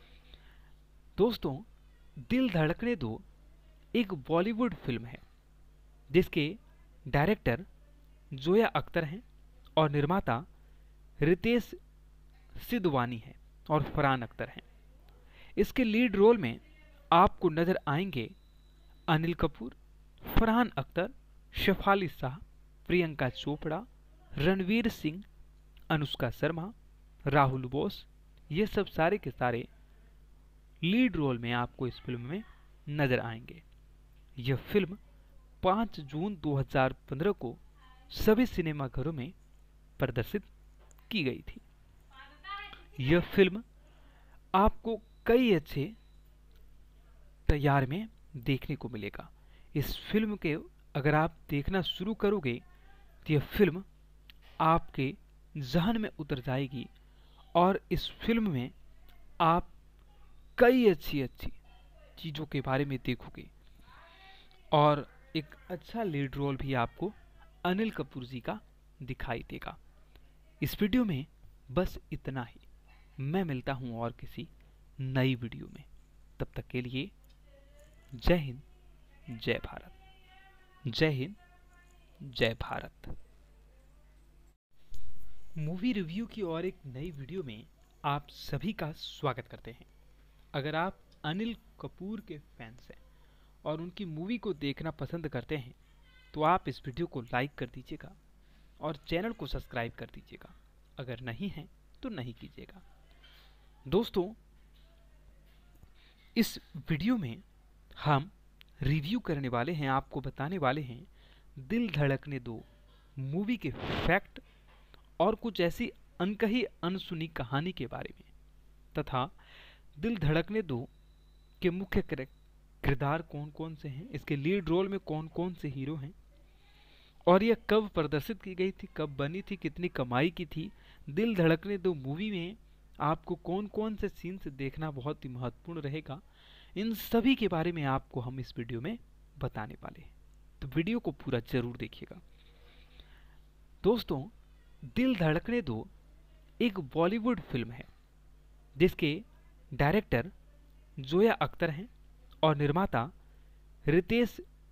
दोस्तों, दिल धड़कने दो एक बॉलीवुड फिल्म है जिसके डायरेक्टर जोया अख्तर हैं और निर्माता रितेश सिद्धवानी है और फरहान अख्तर हैं। इसके लीड रोल में आपको नजर आएंगे अनिल कपूर, फरहान अख्तर, शेफाली शाह, प्रियंका चोपड़ा, रणवीर सिंह, अनुष्का शर्मा, राहुल बोस। ये सब सारे के सारे लीड रोल में आपको इस फिल्म में नजर आएंगे। यह फिल्म 5 जून 2015 को सभी सिनेमाघरों में प्रदर्शित की गई थी। यह फिल्म आपको कई अच्छे तैयार में देखने को मिलेगा। इस फिल्म के अगर आप देखना शुरू करोगे तो यह फिल्म आपके जहन में उतर जाएगी और इस फिल्म में आप कई अच्छी अच्छी चीज़ों के बारे में देखोगे और एक अच्छा लीड रोल भी आपको अनिल कपूर जी का दिखाई देगा। इस वीडियो में बस इतना ही। मैं मिलता हूं और किसी नई वीडियो में। तब तक के लिए जय हिंद, जय भारत। जय हिंद, जय भारत। मूवी रिव्यू की और एक नई वीडियो में आप सभी का स्वागत करते हैं। अगर आप अनिल कपूर के फैंस हैं और उनकी मूवी को देखना पसंद करते हैं तो आप इस वीडियो को लाइक कर दीजिएगा और चैनल को सब्सक्राइब कर दीजिएगा। अगर नहीं है तो नहीं कीजिएगा। दोस्तों, इस वीडियो में हम रिव्यू करने वाले हैं, आपको बताने वाले हैं दिल धड़कने दो मूवी के फैक्ट और कुछ ऐसी अनकही अनसुनी कहानी के बारे में, तथा दिल धड़कने दो के मुख्य किरदार कौन कौन से हैं, इसके लीड रोल में कौन कौन से हीरो हैं और यह कब प्रदर्शित की गई थी, कब बनी थी, कितनी कमाई की थी। दिल धड़कने दो मूवी में आपको कौन कौन से सीन्स देखना बहुत ही महत्वपूर्ण रहेगा, इन सभी के बारे में आपको हम इस वीडियो में बताने वाले हैं। तो वीडियो को पूरा जरूर देखिएगा। दोस्तों, दिल धड़कने दो एक बॉलीवुड फिल्म है जिसके डायरेक्टर जोया अख्तर हैं और निर्माता रितेश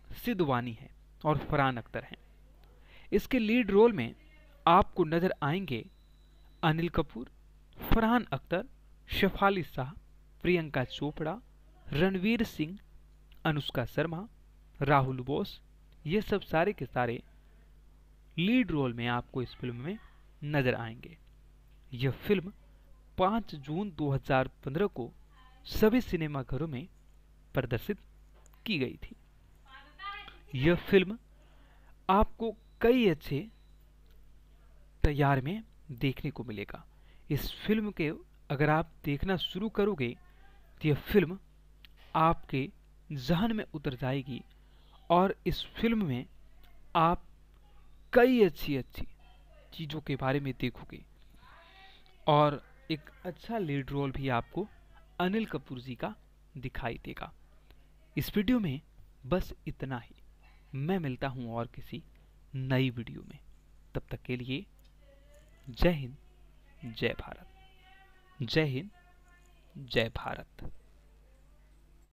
सिद्ध वानी है और फरहान अख्तर हैं। इसके लीड रोल में आपको नजर आएंगे अनिल कपूर, फरहान अख्तर, शेफाली शाह, प्रियंका चोपड़ा, रणवीर सिंह, अनुष्का शर्मा, राहुल बोस। ये सब सारे के सारे लीड रोल में आपको इस फिल्म में नजर आएंगे। यह फिल्म 5 जून 2015 को सभी सिनेमाघरों में प्रदर्शित की गई थी। यह फिल्म आपको कई अच्छे तैयार में देखने को मिलेगा। इस फिल्म के अगर आप देखना शुरू करोगे तो यह फिल्म आपके जहन में उतर जाएगी और इस फिल्म में आप कई अच्छी अच्छी चीज़ों के बारे में देखोगे और एक अच्छा लीड रोल भी आपको अनिल कपूर जी का दिखाई देगा। इस वीडियो में बस इतना ही। मैं मिलता हूं और किसी नई वीडियो में। तब तक के लिए जय हिंद, जय भारत। जय हिंद, जय भारत।